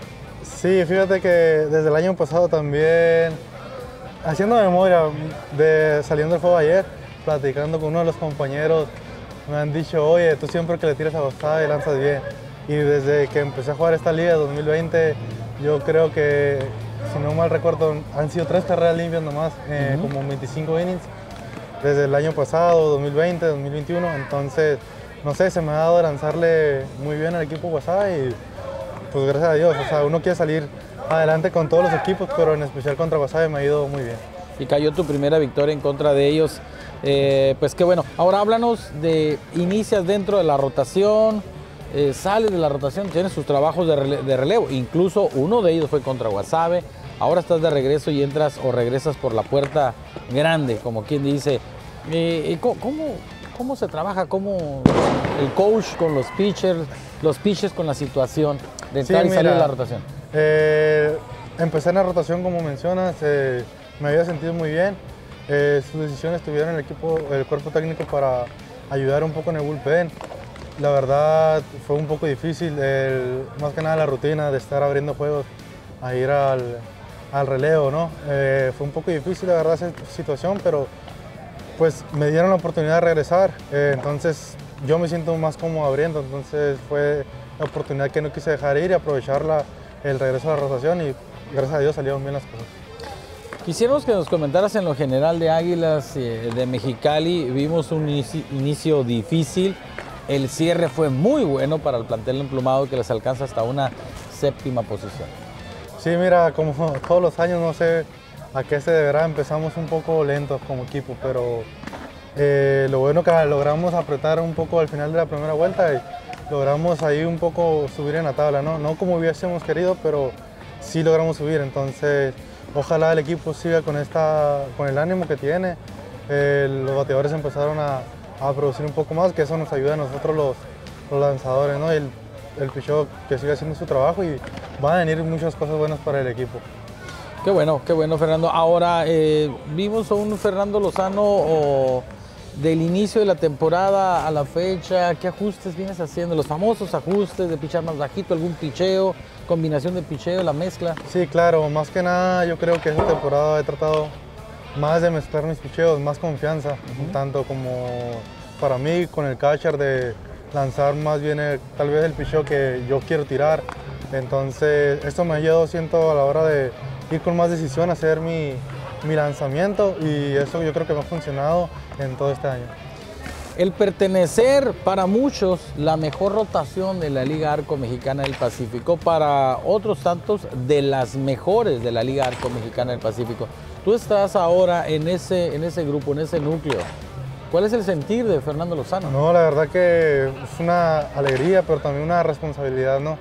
Sí, fíjate que desde el año pasado también, haciendo memoria, de, saliendo del juego ayer, platicando con uno de los compañeros, me han dicho, oye, tú siempre que le tiras a Guasave lanzas bien. Y desde que empecé a jugar esta liga dos mil veinte, yo creo que, si no mal recuerdo, han sido tres carreras limpias nomás, eh, uh-huh. como veinticinco innings. Desde el año pasado, dos mil veinte, dos mil veintiuno, entonces, no sé, se me ha dado de lanzarle muy bien al equipo Guasave y pues gracias a Dios, o sea, uno quiere salir adelante con todos los equipos, pero en especial contra Guasave me ha ido muy bien. Y cayó tu primera victoria en contra de ellos, eh, pues qué bueno. Ahora háblanos de, inicias dentro de la rotación, eh, sales de la rotación, tienes sus trabajos de, rele de relevo, incluso uno de ellos fue contra Guasave. Ahora estás de regreso y entras o regresas por la puerta grande, como quien dice. Eh, ¿cómo, ¿Cómo se trabaja? ¿Cómo el coach con los pitchers, los pitchers con la situación de entrar sí, y mira, salir de la rotación? Eh, empecé en la rotación, como mencionas, eh, me había sentido muy bien. Eh, sus decisiones tuvieron el equipo, el cuerpo técnico para ayudar un poco en el bullpen. La verdad fue un poco difícil, el, más que nada la rutina de estar abriendo juegos a ir al al relevo, ¿no? Eh, fue un poco difícil, la verdad, esa situación, pero pues me dieron la oportunidad de regresar, eh, entonces yo me siento más cómodo abriendo, entonces fue la oportunidad que no quise dejar ir y aprovecharla, el regreso a la rotación, y gracias a Dios salieron bien las cosas. Quisiéramos que nos comentaras en lo general de Águilas eh, de Mexicali. Vimos un inicio, inicio difícil, el cierre fue muy bueno para el plantel emplumado que les alcanza hasta una séptima posición. Sí, mira, como todos los años, no sé a qué se deberá, empezamos un poco lentos como equipo, pero eh, lo bueno que logramos apretar un poco al final de la primera vuelta y logramos ahí un poco subir en la tabla, ¿no? No como hubiésemos querido, pero sí logramos subir. Entonces, ojalá el equipo siga con, esta, con el ánimo que tiene. Eh, los bateadores empezaron a, a producir un poco más, que eso nos ayuda a nosotros los, los lanzadores, ¿no? El, el picheo que siga haciendo su trabajo y van a venir muchas cosas buenas para el equipo. Qué bueno, qué bueno, Fernando. Ahora, eh, vimos a un Fernando Lozano o del inicio de la temporada a la fecha. ¿Qué ajustes vienes haciendo? Los famosos ajustes de pichar más bajito, algún picheo, combinación de picheo, la mezcla. Sí, claro, más que nada yo creo que esta temporada he tratado más de mezclar mis picheos, más confianza, uh-huh. tanto como para mí con el catcher de lanzar más bien el, tal vez el picheo que yo quiero tirar. Entonces esto me ha ayudado, siento, a la hora de ir con más decisión, hacer mi, mi lanzamiento, y eso yo creo que me ha funcionado en todo este año. El pertenecer para muchos la mejor rotación de la Liga Arco Mexicana del Pacífico, para otros tantos de las mejores de la Liga Arco Mexicana del Pacífico. Tú estás ahora en ese, en ese grupo, en ese núcleo. ¿Cuál es el sentir de Fernando Lozano? No, la verdad que es una alegría, pero también una responsabilidad, ¿no?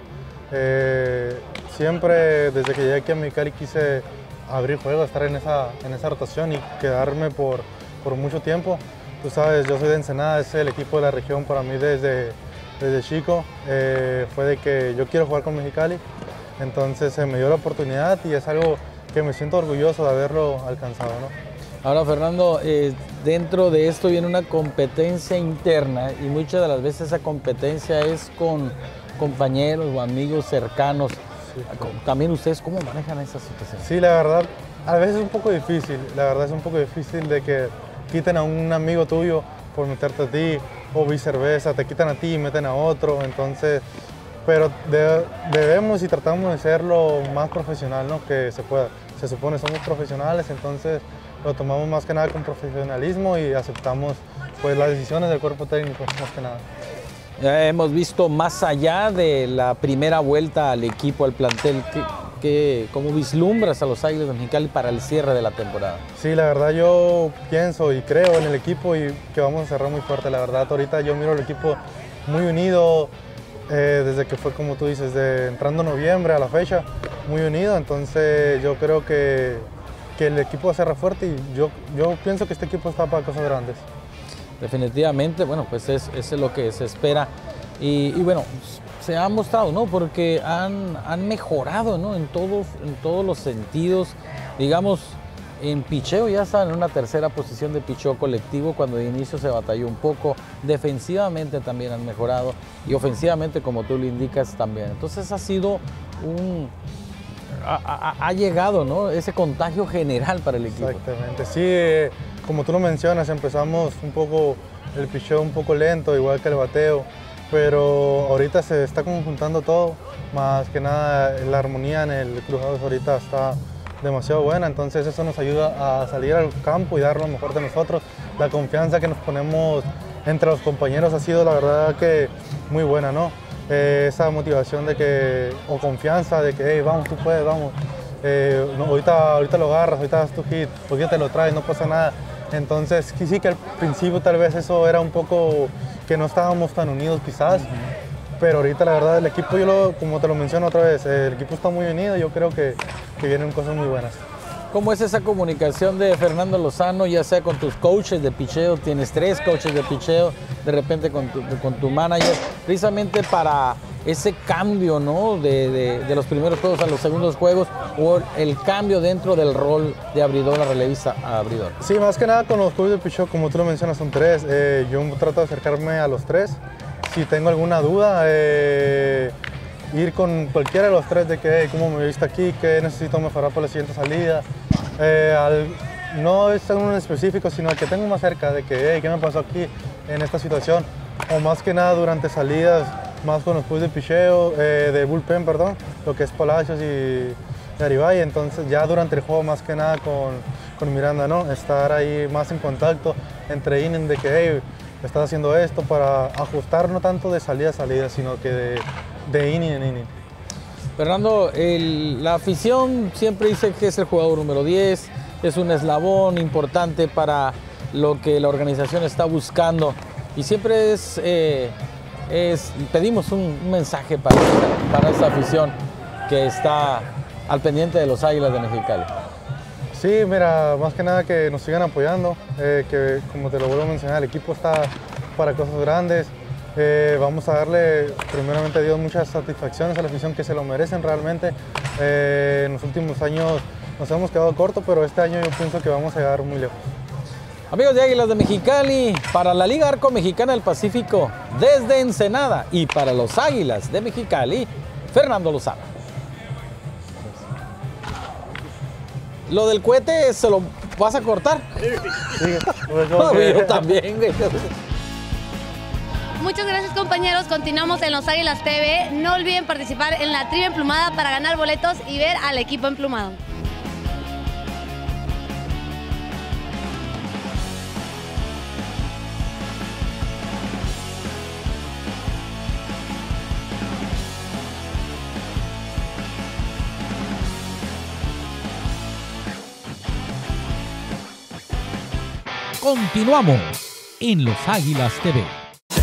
Eh, siempre desde que llegué aquí a Mexicali quise abrir juegos, estar en esa, en esa rotación y quedarme por, por mucho tiempo. Tú sabes, yo soy de Ensenada, es el equipo de la región para mí desde, desde chico. Eh, fue de que yo quiero jugar con Mexicali, entonces se me dio la oportunidad y es algo que me siento orgulloso de haberlo alcanzado, ¿no? Ahora, Fernando, eh, dentro de esto viene una competencia interna y muchas de las veces esa competencia es con compañeros o amigos cercanos. Sí, sí. También ustedes, ¿cómo manejan esa situación? Sí, la verdad, a veces es un poco difícil. La verdad es un poco difícil de que quiten a un amigo tuyo por meterte a ti, o viceversa, te quitan a ti y meten a otro. Entonces, pero de, debemos y tratamos de ser lo más profesional, ¿no?, que se pueda. Se supone somos profesionales, entonces lo tomamos más que nada con profesionalismo y aceptamos pues las decisiones del cuerpo técnico, más que nada. Ya hemos visto más allá de la primera vuelta al equipo, al plantel, que, que, ¿cómo vislumbras a los Águilas de Mexicali para el cierre de la temporada? Sí, la verdad yo pienso y creo en el equipo y que vamos a cerrar muy fuerte. La verdad ahorita yo miro el equipo muy unido, eh, desde que fue, como tú dices, de entrando noviembre a la fecha, muy unido. Entonces yo creo que, que el equipo va a cerrar fuerte y yo, yo pienso que este equipo está para cosas grandes. Definitivamente, bueno, pues es, es lo que se espera y, y bueno, se ha mostrado, ¿no? Porque han, han mejorado, ¿no? En todos, en todos los sentidos. Digamos, en picheo ya están en una tercera posición de picheo colectivo, cuando de inicio se batalló un poco. Defensivamente también han mejorado y ofensivamente, como tú lo indicas, también. Entonces ha sido un... Ha, ha, ha llegado, ¿no?, ese contagio general para el equipo. Exactamente, sí, eh, como tú lo mencionas, empezamos un poco el picheo un poco lento, igual que el bateo, pero ahorita se está conjuntando todo, más que nada la armonía en el Clubhouse ahorita está demasiado buena, entonces eso nos ayuda a salir al campo y dar lo mejor de nosotros. La confianza que nos ponemos entre los compañeros ha sido, la verdad, que muy buena, ¿no? Eh, esa motivación de que, o confianza de que, hey, vamos, tú puedes, vamos, eh, no, ahorita, ahorita lo agarras, ahorita das tu hit, porque te lo traes, no pasa nada. Entonces, sí, sí que al principio tal vez eso era un poco que no estábamos tan unidos quizás, uh-huh. pero ahorita la verdad el equipo, yo lo, como te lo menciono otra vez, el equipo está muy unido, yo creo que, que vienen cosas muy buenas. ¿Cómo es esa comunicación de Fernando Lozano, ya sea con tus coaches de picheo? Tienes tres coaches de picheo, de repente con tu, con tu manager, precisamente para ese cambio, ¿no?, de, de, de los primeros juegos a los segundos juegos, o el cambio dentro del rol de abridor a relevista a abridor. Sí, más que nada con los coaches de picheo, como tú lo mencionas, son tres. Eh, yo trato de acercarme a los tres. Si tengo alguna duda, eh, ir con cualquiera de los tres de que, hey, cómo me he visto aquí, qué necesito mejorar para la siguiente salida. Eh, al, no es uno en específico, sino al que tengo más cerca de que, hey, ¿qué me pasó aquí en esta situación? O más que nada durante salidas, más con los coaches de picheo, eh, de bullpen, perdón, lo que es Palacios y Garibay. Entonces ya durante el juego, más que nada con, con Miranda, ¿no? Estar ahí más en contacto entre innings de que, hey, estás haciendo esto, para ajustar no tanto de salida a salida, sino que de, de inning en inning. Fernando, el, la afición siempre dice que es el jugador número diez, es un eslabón importante para lo que la organización está buscando y siempre es, eh, es pedimos un, un mensaje para, para esta afición que está al pendiente de los Águilas de Mexicali? Sí, mira, más que nada que nos sigan apoyando, eh, que como te lo vuelvo a mencionar, el equipo está para cosas grandes. Eh, vamos a darle primeramente a Dios muchas satisfacciones a la afición que se lo merecen realmente. Eh, en los últimos años nos hemos quedado cortos, pero este año yo pienso que vamos a llegar muy lejos. Amigos de Águilas de Mexicali, para la Liga Arco Mexicana del Pacífico, desde Ensenada, y para los Águilas de Mexicali, Fernando Lozano. Lo del cohete, ¿se lo vas a cortar? Sí, pues no, yo también, güey. Muchas gracias, compañeros. Continuamos en los Águilas T V. No olviden participar en la trivia emplumada para ganar boletos y ver al equipo emplumado. Continuamos en Los Águilas T V.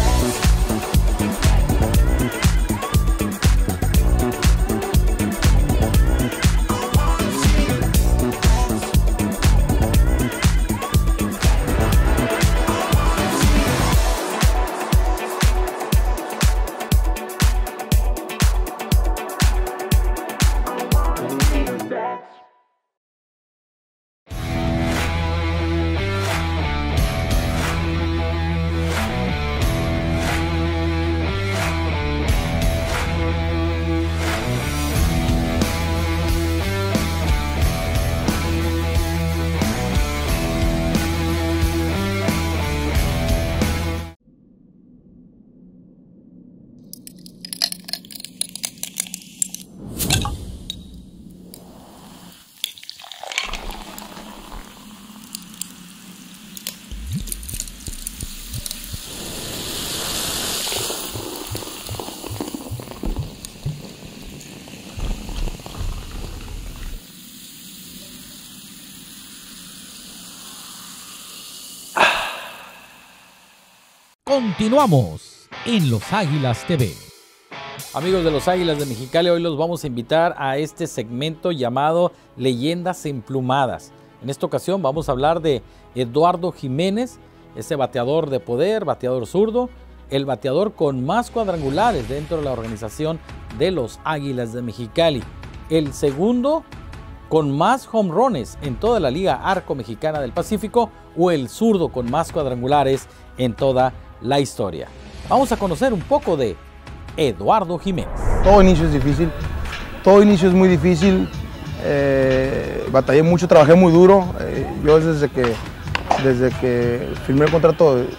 Continuamos en Los Águilas T V. Amigos de los Águilas de Mexicali, hoy los vamos a invitar a este segmento llamado Leyendas Emplumadas. En esta ocasión vamos a hablar de Eduardo Jiménez, ese bateador de poder, bateador zurdo, el bateador con más cuadrangulares dentro de la organización de los Águilas de Mexicali. El segundo con más home runs en toda la Liga Arco Mexicana del Pacífico, o el zurdo con más cuadrangulares en toda la historia. Vamos a conocer un poco de Eduardo Jiménez. Todo inicio es difícil, todo inicio es muy difícil. Eh, batallé mucho, trabajé muy duro. Eh, yo desde que, desde que firmé el contrato de, de,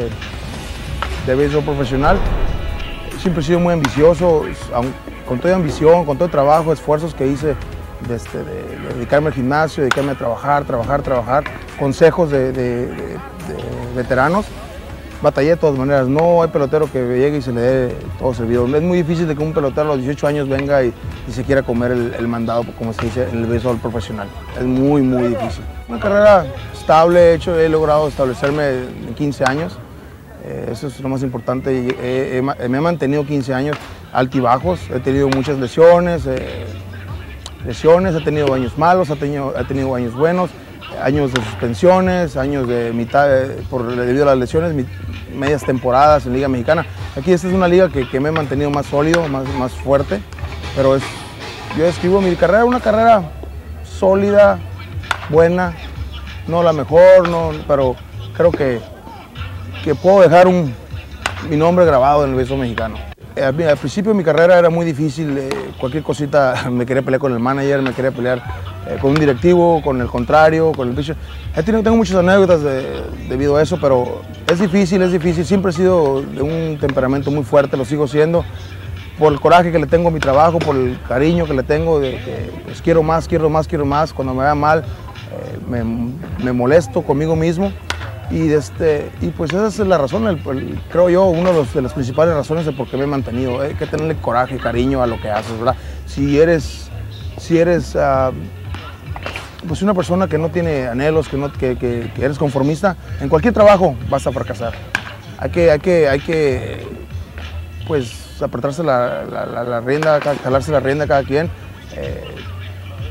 de béisbol profesional, siempre he sido muy ambicioso, con toda ambición, con todo trabajo, esfuerzos que hice de, este, de, de dedicarme al gimnasio, dedicarme a trabajar, trabajar, trabajar, consejos de, de, de, de veteranos. Batallé de todas maneras, no hay pelotero que llegue y se le dé todo servido. Es muy difícil de que un pelotero a los dieciocho años venga y, y se quiera comer el, el mandado, como se dice en el béisbol profesional. Es muy, muy difícil. Una carrera estable, he, hecho, he logrado establecerme en quince años. Eh, eso es lo más importante. He, he, me he mantenido quince años altibajos, he tenido muchas lesiones, eh, lesiones, he tenido años malos, he tenido, he tenido años buenos, años de suspensiones, años de mitad, de, por, debido a las lesiones, mi, medias temporadas en Liga Mexicana. Aquí esta es una liga que, que me he mantenido más sólido, más, más fuerte, pero es, yo describo mi carrera, una carrera sólida, buena, no la mejor, no, pero creo que, que puedo dejar un, mi nombre grabado en el béisbol mexicano. Al, al principio de mi carrera era muy difícil, eh, cualquier cosita me quería pelear con el manager, me quería pelear eh, con un directivo, con el contrario, con el pitcher. Tengo muchas anécdotas de, debido a eso, pero es difícil, es difícil. Siempre he sido de un temperamento muy fuerte, lo sigo siendo, por el coraje que le tengo a mi trabajo, por el cariño que le tengo, de que pues, quiero más, quiero más, quiero más. Cuando me vea mal, eh, me, me molesto conmigo mismo. Y, este, y pues esa es la razón, el, el, creo yo, una de, de las principales razones de por qué me he mantenido. Hay que tenerle coraje, cariño a lo que haces, ¿verdad? Si eres, si eres uh, pues una persona que no tiene anhelos, que, no, que, que, que eres conformista, en cualquier trabajo vas a fracasar. Hay que, hay que, hay que pues, apretarse la, la, la, la rienda, jalarse la rienda a cada quien. Eh,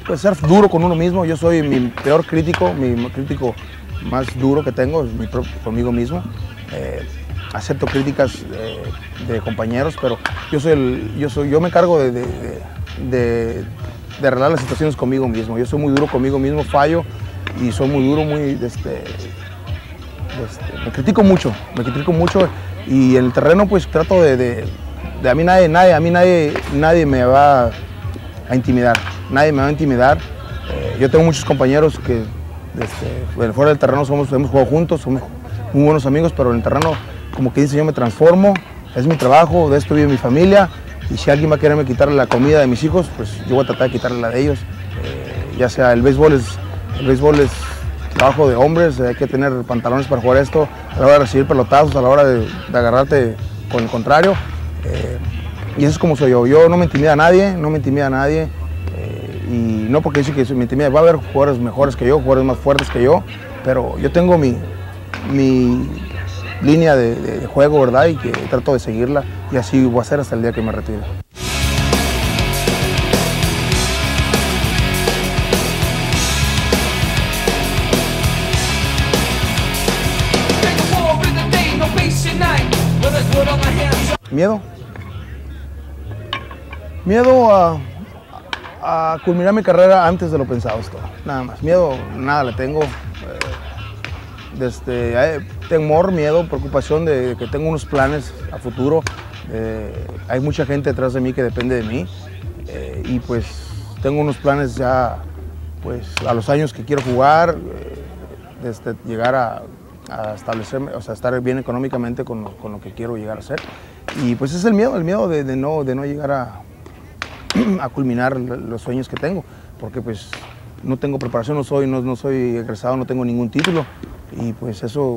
pues ser duro con uno mismo. Yo soy mi peor crítico, mi crítico más duro que tengo, es mi propio, conmigo mismo. Eh, acepto críticas eh, de compañeros, pero yo soy el, yo soy, yo me encargo de, de, de, de arreglar las situaciones conmigo mismo. Yo soy muy duro conmigo mismo, fallo y soy muy duro, muy, este, este, me critico mucho, me critico mucho y en el terreno pues trato de, de, de a mí nadie, nadie, a mí nadie, nadie me va a intimidar, nadie me va a intimidar. Eh, yo tengo muchos compañeros que este, fuera del terreno somos, hemos jugado juntos, somos muy buenos amigos, pero en el terreno, como que dice, yo me transformo, es mi trabajo, de esto vive mi familia, y si alguien va a quererme quitarle la comida de mis hijos, pues yo voy a tratar de quitarle la de ellos. Eh, ya sea el béisbol es, el béisbol es trabajo de hombres, hay que tener pantalones para jugar esto, a la hora de recibir pelotazos, a la hora de, de agarrarte con el contrario. Eh, y eso es como soy yo, yo no me intimida a nadie, no me intimida a nadie, eh, y no porque dice que me intimida, va a haber jugadores mejores que yo, jugadores más fuertes que yo, pero yo tengo mi, mi línea de, de, de juego, ¿verdad? Y que trato de seguirla y así voy a hacer hasta el día que me retire. Miedo. Miedo a, a culminar mi carrera antes de lo pensado, esto. Nada más. Miedo, nada le tengo. Desde, eh, temor, miedo, preocupación de que tengo unos planes a futuro. Eh, hay mucha gente detrás de mí que depende de mí eh, y pues tengo unos planes ya pues a los años que quiero jugar, eh, desde llegar a, a establecerme, o sea, estar bien económicamente con lo, con lo que quiero llegar a ser. Y pues es el miedo, el miedo de, de, no, de no llegar a, a culminar los sueños que tengo, porque pues no tengo preparación, no soy, no, no soy egresado, no tengo ningún título. Y pues eso,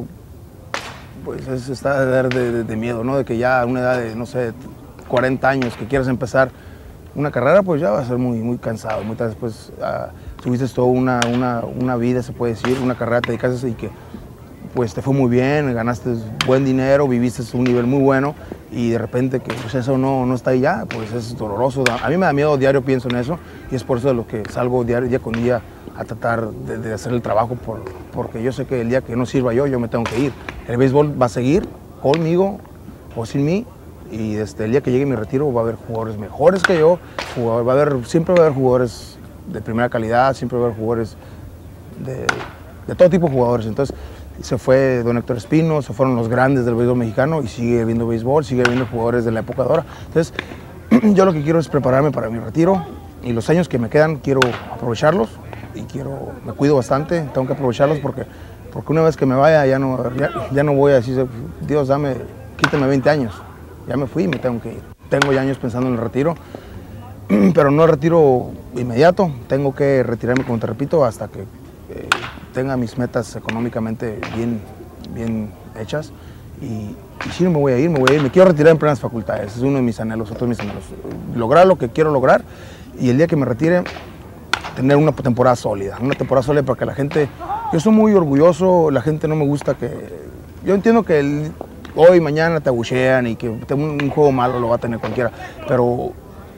pues es, está de, de, de miedo, ¿no? De que ya a una edad de, no sé, cuarenta años que quieras empezar una carrera, pues ya va a ser muy, muy cansado. Muchas después uh, tuviste toda una, una, una vida, se puede decir, una carrera, te dedicaste y que pues te fue muy bien, ganaste buen dinero, viviste un nivel muy bueno y de repente que pues eso no, no está ahí ya, pues es doloroso. A mí me da miedo, diario pienso en eso y es por eso de lo que salgo diario, día con día a tratar de, de hacer el trabajo por, porque yo sé que el día que no sirva yo, yo me tengo que ir. El béisbol va a seguir conmigo o sin mí y desde el día que llegue mi retiro va a haber jugadores mejores que yo, jugadores, va a haber, siempre va a haber jugadores de primera calidad, siempre va a haber jugadores de, de todo tipo de jugadores. Entonces se fue don Héctor Espino, se fueron los grandes del béisbol mexicano y sigue habiendo béisbol, sigue habiendo jugadores de la época de ahora. Entonces yo lo que quiero es prepararme para mi retiro y los años que me quedan quiero aprovecharlos. Y quiero, me cuido bastante, tengo que aprovecharlos porque, porque una vez que me vaya ya no, ya, ya no voy a decir, Dios, dame, quítame veinte años, ya me fui y me tengo que ir. Tengo ya años pensando en el retiro, pero no el retiro inmediato, tengo que retirarme, como te repito, hasta que eh, tenga mis metas económicamente bien, bien hechas y, y sí, me voy a ir, me voy a ir, me quiero retirar en plenas facultades, es uno de mis anhelos, otro de mis anhelos, lograr lo que quiero lograr y el día que me retire, tener una temporada sólida, una temporada sólida para que la gente, yo soy muy orgulloso, la gente no me gusta que, yo entiendo que el, hoy, mañana te abuchean y que un, un juego malo lo va a tener cualquiera, pero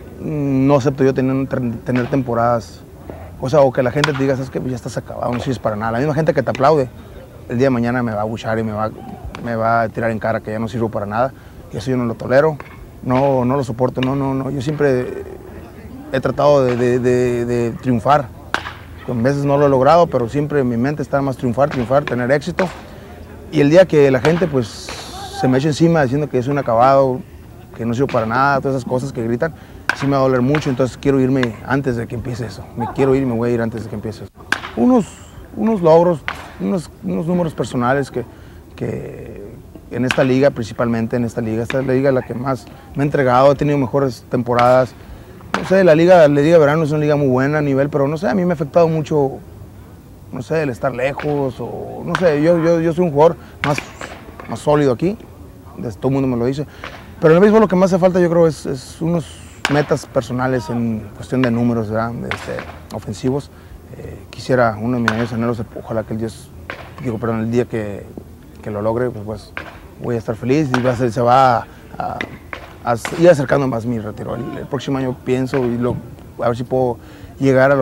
no acepto yo tener, tener temporadas, o sea, o que la gente te diga, sabes que ya estás acabado, no sirves para nada, la misma gente que te aplaude, el día de mañana me va a abuchear y me va, me va a tirar en cara que ya no sirvo para nada, y eso yo no lo tolero, no, no lo soporto, no, no, no, yo siempre he tratado de, de, de, de triunfar. A veces no lo he logrado, pero siempre en mi mente está más triunfar, triunfar, tener éxito. Y el día que la gente pues se me eche encima diciendo que es un acabado, que no sirvo para nada, todas esas cosas que gritan, sí me va a doler mucho, entonces quiero irme antes de que empiece eso. Me quiero ir y me voy a ir antes de que empiece eso. Unos, unos logros, unos, unos números personales que, que en esta liga, principalmente en esta liga, esta es la liga la que más me ha entregado, he tenido mejores temporadas. No sé, la liga, la liga de verano es una liga muy buena a nivel, pero no sé, a mí me ha afectado mucho, no sé, el estar lejos o no sé, yo, yo, yo soy un jugador más, más sólido aquí, todo el mundo me lo dice, pero en el béisbol lo que más hace falta yo creo es, es unos metas personales en cuestión de números, ¿verdad? Este, ofensivos. Eh, quisiera, uno de mis mayores anhelos, ojalá que el Dios, digo, perdón, el día que, que lo logre, pues, pues voy a estar feliz y va a ser, se va a, a ir acercando más mi retiro. El, el próximo año pienso y lo, a ver si puedo llegar a los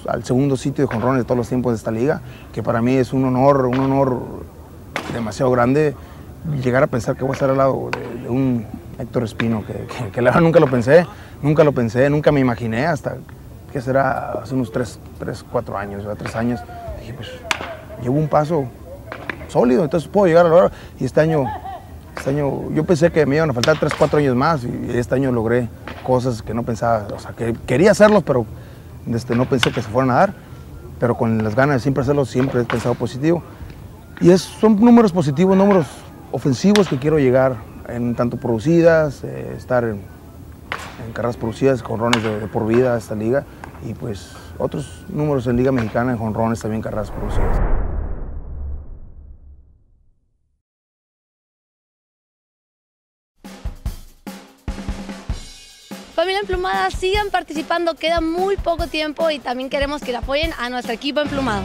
al segundo sitio de jonrones de todos los tiempos de esta liga, que para mí es un honor, un honor demasiado grande llegar a pensar que voy a estar al lado de, de un Héctor Espino, que, que, que la verdad nunca lo pensé, nunca lo pensé, nunca me imaginé hasta, ¿qué será? Hace unos tres, cuatro años, tres años, dije, pues, llevo un paso sólido, entonces puedo llegar a lograr, y este año, este año, yo pensé que me iban a faltar tres, cuatro años más, y este año logré cosas que no pensaba, o sea, que quería hacerlos, pero este, no pensé que se fueran a dar, pero con las ganas de siempre hacerlos, siempre he pensado positivo, y es, son números positivos, números ofensivos que quiero llegar, en tanto producidas, eh, estar en, en carreras producidas, jonrones de, de por vida a esta liga, y pues otros números en Liga Mexicana, en jonrones también, carreras producidas. Familia Emplumada, sigan participando, queda muy poco tiempo y también queremos que le apoyen a nuestro equipo emplumado.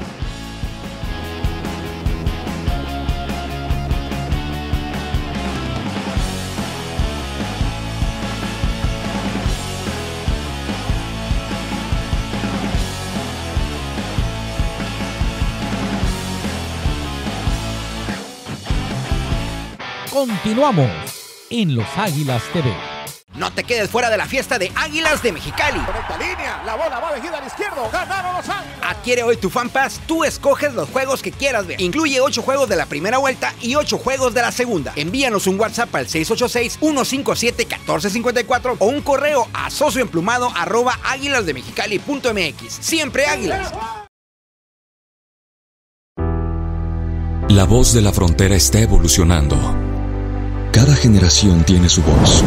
Continuamos en Los Águilas T V. No te quedes fuera de la fiesta de Águilas de Mexicali. Conecta línea, la bola va elegida al izquierdo, ganaron los Águilas. Adquiere hoy tu Fan Pass, tú escoges los juegos que quieras ver. Incluye ocho juegos de la primera vuelta y ocho juegos de la segunda. Envíanos un WhatsApp al seis ocho seis, uno cinco siete, uno cuatro cinco cuatro o un correo a socioemplumado arroba águilasdemexicali punto mx. Siempre Águilas. La voz de la frontera está evolucionando. Cada generación tiene su voz.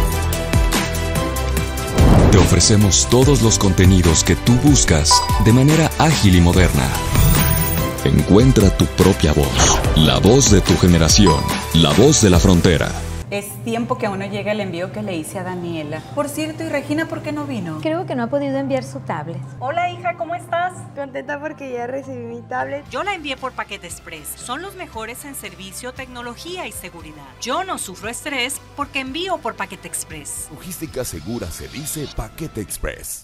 Te ofrecemos todos los contenidos que tú buscas de manera ágil y moderna. Encuentra tu propia voz, la voz de tu generación, la voz de la frontera. Es tiempo que aún no llega el envío que le hice a Daniela. Por cierto, ¿y Regina por qué no vino? Creo que no ha podido enviar su tablet. Hola hija, ¿cómo estás? Contenta porque ya recibí mi tablet. Yo la envié por Paquete Express. Son los mejores en servicio, tecnología y seguridad. Yo no sufro estrés porque envío por Paquete Express. Logística segura se dice Paquete Express.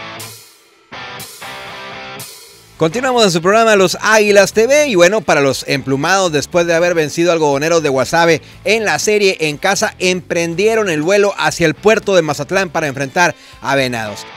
Continuamos en su programa Los Águilas T V y bueno, para los emplumados, después de haber vencido al Algodoneros de Guasave en la serie en casa, emprendieron el vuelo hacia el puerto de Mazatlán para enfrentar a Venados.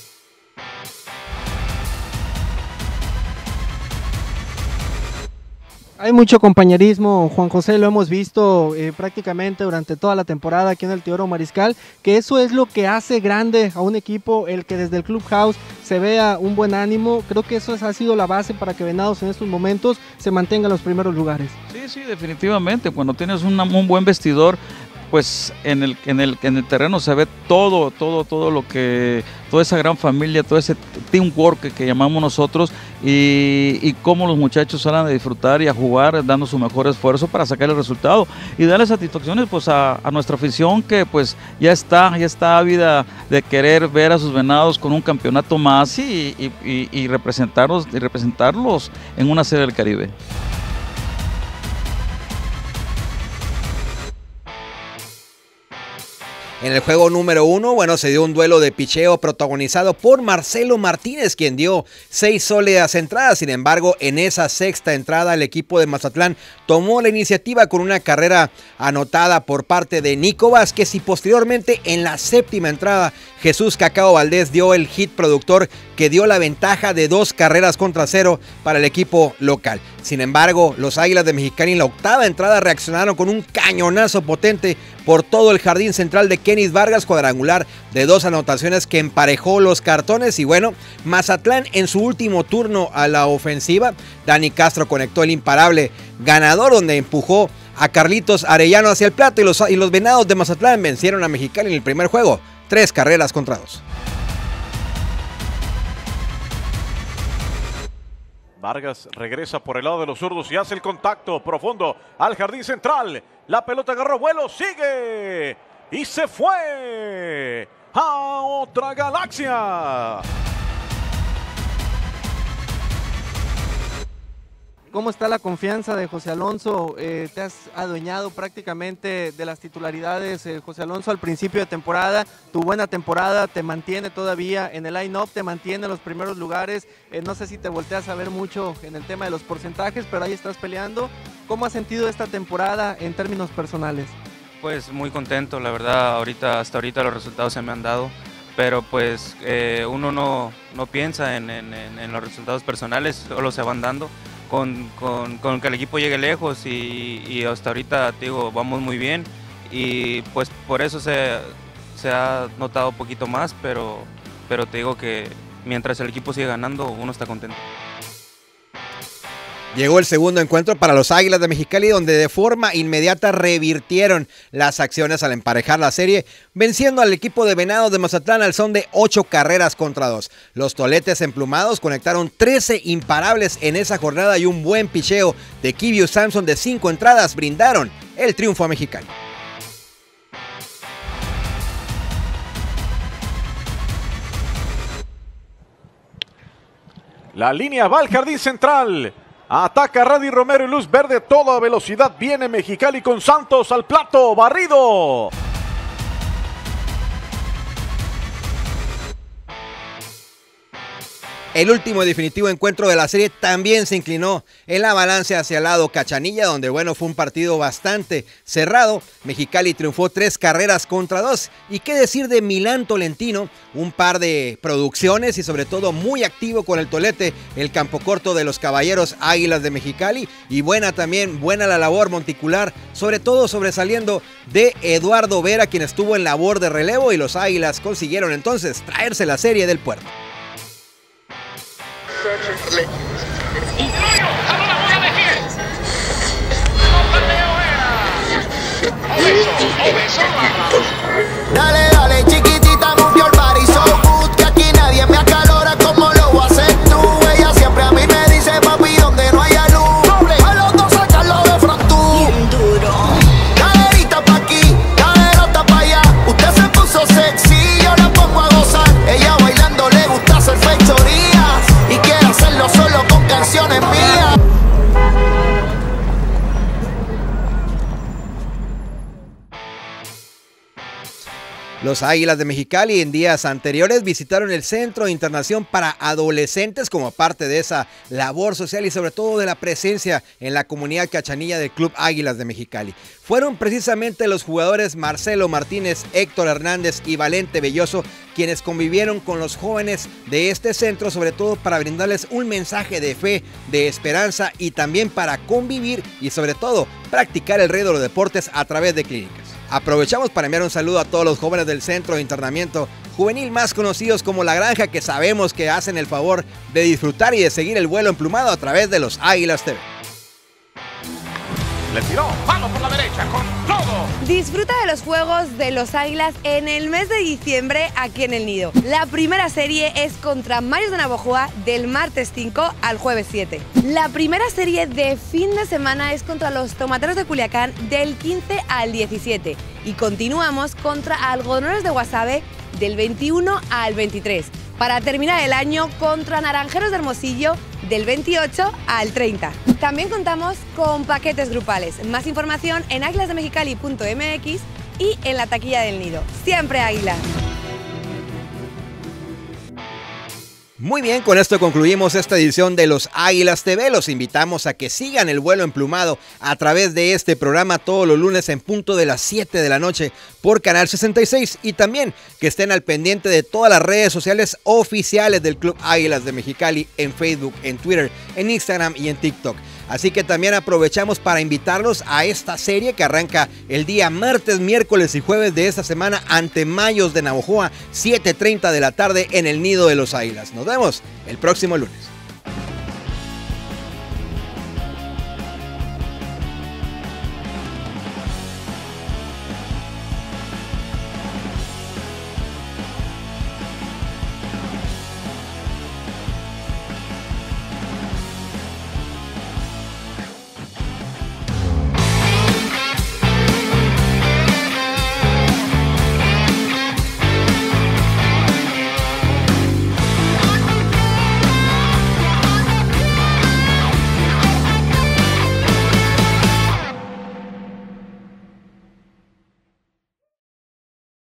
Hay mucho compañerismo, Juan José, lo hemos visto eh, prácticamente durante toda la temporada aquí en el Teodoro Mariscal, que eso es lo que hace grande a un equipo, el que desde el Clubhouse se vea un buen ánimo. Creo que eso ha sido la base para que Venados en estos momentos se mantenga en los primeros lugares. Sí, sí, definitivamente, cuando tienes una, un buen vestidor, pues en el, en el, en el terreno se ve todo, todo, todo lo que, toda esa gran familia, todo ese teamwork que, que llamamos nosotros y, y cómo los muchachos salen a disfrutar y a jugar dando su mejor esfuerzo para sacar el resultado y darle satisfacciones pues a, a nuestra afición que pues ya está, ya está ávida de querer ver a sus Venados con un campeonato más y, y, y, y representarlos, y representarlos en una serie del Caribe. En el juego número uno, bueno, se dio un duelo de picheo protagonizado por Marcelo Martínez, quien dio seis sólidas entradas. Sin embargo, en esa sexta entrada, el equipo de Mazatlán tomó la iniciativa con una carrera anotada por parte de Nico Vázquez y posteriormente en la séptima entrada, Jesús Cacao Valdés dio el hit productor que dio la ventaja de dos carreras contra cero para el equipo local. Sin embargo, los Águilas de Mexicali en la octava entrada reaccionaron con un cañonazo potente por todo el jardín central de Kenis Vargas, cuadrangular de dos anotaciones que emparejó los cartones. Y bueno, Mazatlán en su último turno a la ofensiva, Dani Castro conectó el imparable ganador donde empujó a Carlitos Arellano hacia el plato y los, y los Venados de Mazatlán vencieron a Mexicali en el primer juego, tres carreras contra dos. Vargas regresa por el lado de los zurdos y hace el contacto profundo al jardín central. La pelota agarró vuelo, sigue y se fue a otra galaxia. ¿Cómo está la confianza de José Alonso? Eh, te has adueñado prácticamente de las titularidades, eh, José Alonso, al principio de temporada. Tu buena temporada te mantiene todavía en el line-up, te mantiene en los primeros lugares. Eh, no sé si te volteas a ver mucho en el tema de los porcentajes, pero ahí estás peleando. ¿Cómo has sentido esta temporada en términos personales? Pues muy contento, la verdad. Ahorita, hasta ahorita los resultados se me han dado. Pero pues eh, uno no, no piensa en, en, en los resultados personales, solo se van dando. Con, con, con que el equipo llegue lejos y, y hasta ahorita, te digo, vamos muy bien y pues por eso se, se ha notado un poquito más, pero, pero te digo que mientras el equipo sigue ganando, uno está contento. Llegó el segundo encuentro para los Águilas de Mexicali, donde de forma inmediata revirtieron las acciones al emparejar la serie, venciendo al equipo de Venados de Mazatlán al son de ocho carreras contra dos. Los toletes emplumados conectaron trece imparables en esa jornada y un buen picheo de Kibio Samson de cinco entradas brindaron el triunfo a Mexicali. La línea va al jardín central. Ataca Rady Romero y luz verde, toda velocidad viene Mexicali con Santos al plato, barrido. El último y definitivo encuentro de la serie también se inclinó en la balanza hacia el lado Cachanilla, donde bueno, fue un partido bastante cerrado. Mexicali triunfó tres carreras contra dos. Y qué decir de Milán Tolentino, un par de producciones y sobre todo muy activo con el tolete, el campo corto de los Caballeros Águilas de Mexicali. Y buena también, buena la labor monticular, sobre todo sobresaliendo de Eduardo Vera, quien estuvo en labor de relevo, y los Águilas consiguieron entonces traerse la serie del puerto. Dale, dale, chiquitita, move your body so good, que aquí nadie me acalora como lo haces tú. Ella siempre a mí me dice, papi, donde no haya luz, a los dos sacarlo de front tú. Caderita pa' aquí, caderota pa' allá, usted se puso sexy, yo la pongo a gozar. Ella bailando le gusta hacer fechorías y quiere hacerlo solo con canciones mías. Los Águilas de Mexicali en días anteriores visitaron el Centro de Internación para Adolescentes como parte de esa labor social y sobre todo de la presencia en la comunidad cachanilla del Club Águilas de Mexicali. Fueron precisamente los jugadores Marcelo Martínez, Héctor Hernández y Valente Belloso quienes convivieron con los jóvenes de este centro, sobre todo para brindarles un mensaje de fe, de esperanza y también para convivir y sobre todo practicar el rey de los deportes a través de clínicas. Aprovechamos para enviar un saludo a todos los jóvenes del Centro de Internamiento Juvenil, más conocidos como La Granja, que sabemos que hacen el favor de disfrutar y de seguir el vuelo emplumado a través de los Águilas T V. Le tiró, palo por la derecha, con todo. Disfruta de los juegos de los Águilas en el mes de diciembre aquí en El Nido. La primera serie es contra Mayos de Navojoa del martes cinco al jueves siete. La primera serie de fin de semana es contra los Tomateros de Culiacán del quince al diecisiete. Y continuamos contra Algodoneros de Guasave del veintiuno al veintitrés. Para terminar el año contra Naranjeros de Hermosillo del veintiocho al treinta. También contamos con paquetes grupales. Más información en águilas de mexicali punto m x y en la taquilla del Nido. Siempre Águila. Muy bien, con esto concluimos esta edición de Los Águilas T V. Los invitamos a que sigan el vuelo emplumado a través de este programa todos los lunes en punto de las siete de la noche por Canal sesenta y seis, y también que estén al pendiente de todas las redes sociales oficiales del Club Águilas de Mexicali en Facebook, en Twitter, en Instagram y en TikTok. Así que también aprovechamos para invitarlos a esta serie que arranca el día martes, miércoles y jueves de esta semana ante Mayos de Navojoa, siete treinta de la tarde en el Nido de los Águilas. Nos vemos el próximo lunes.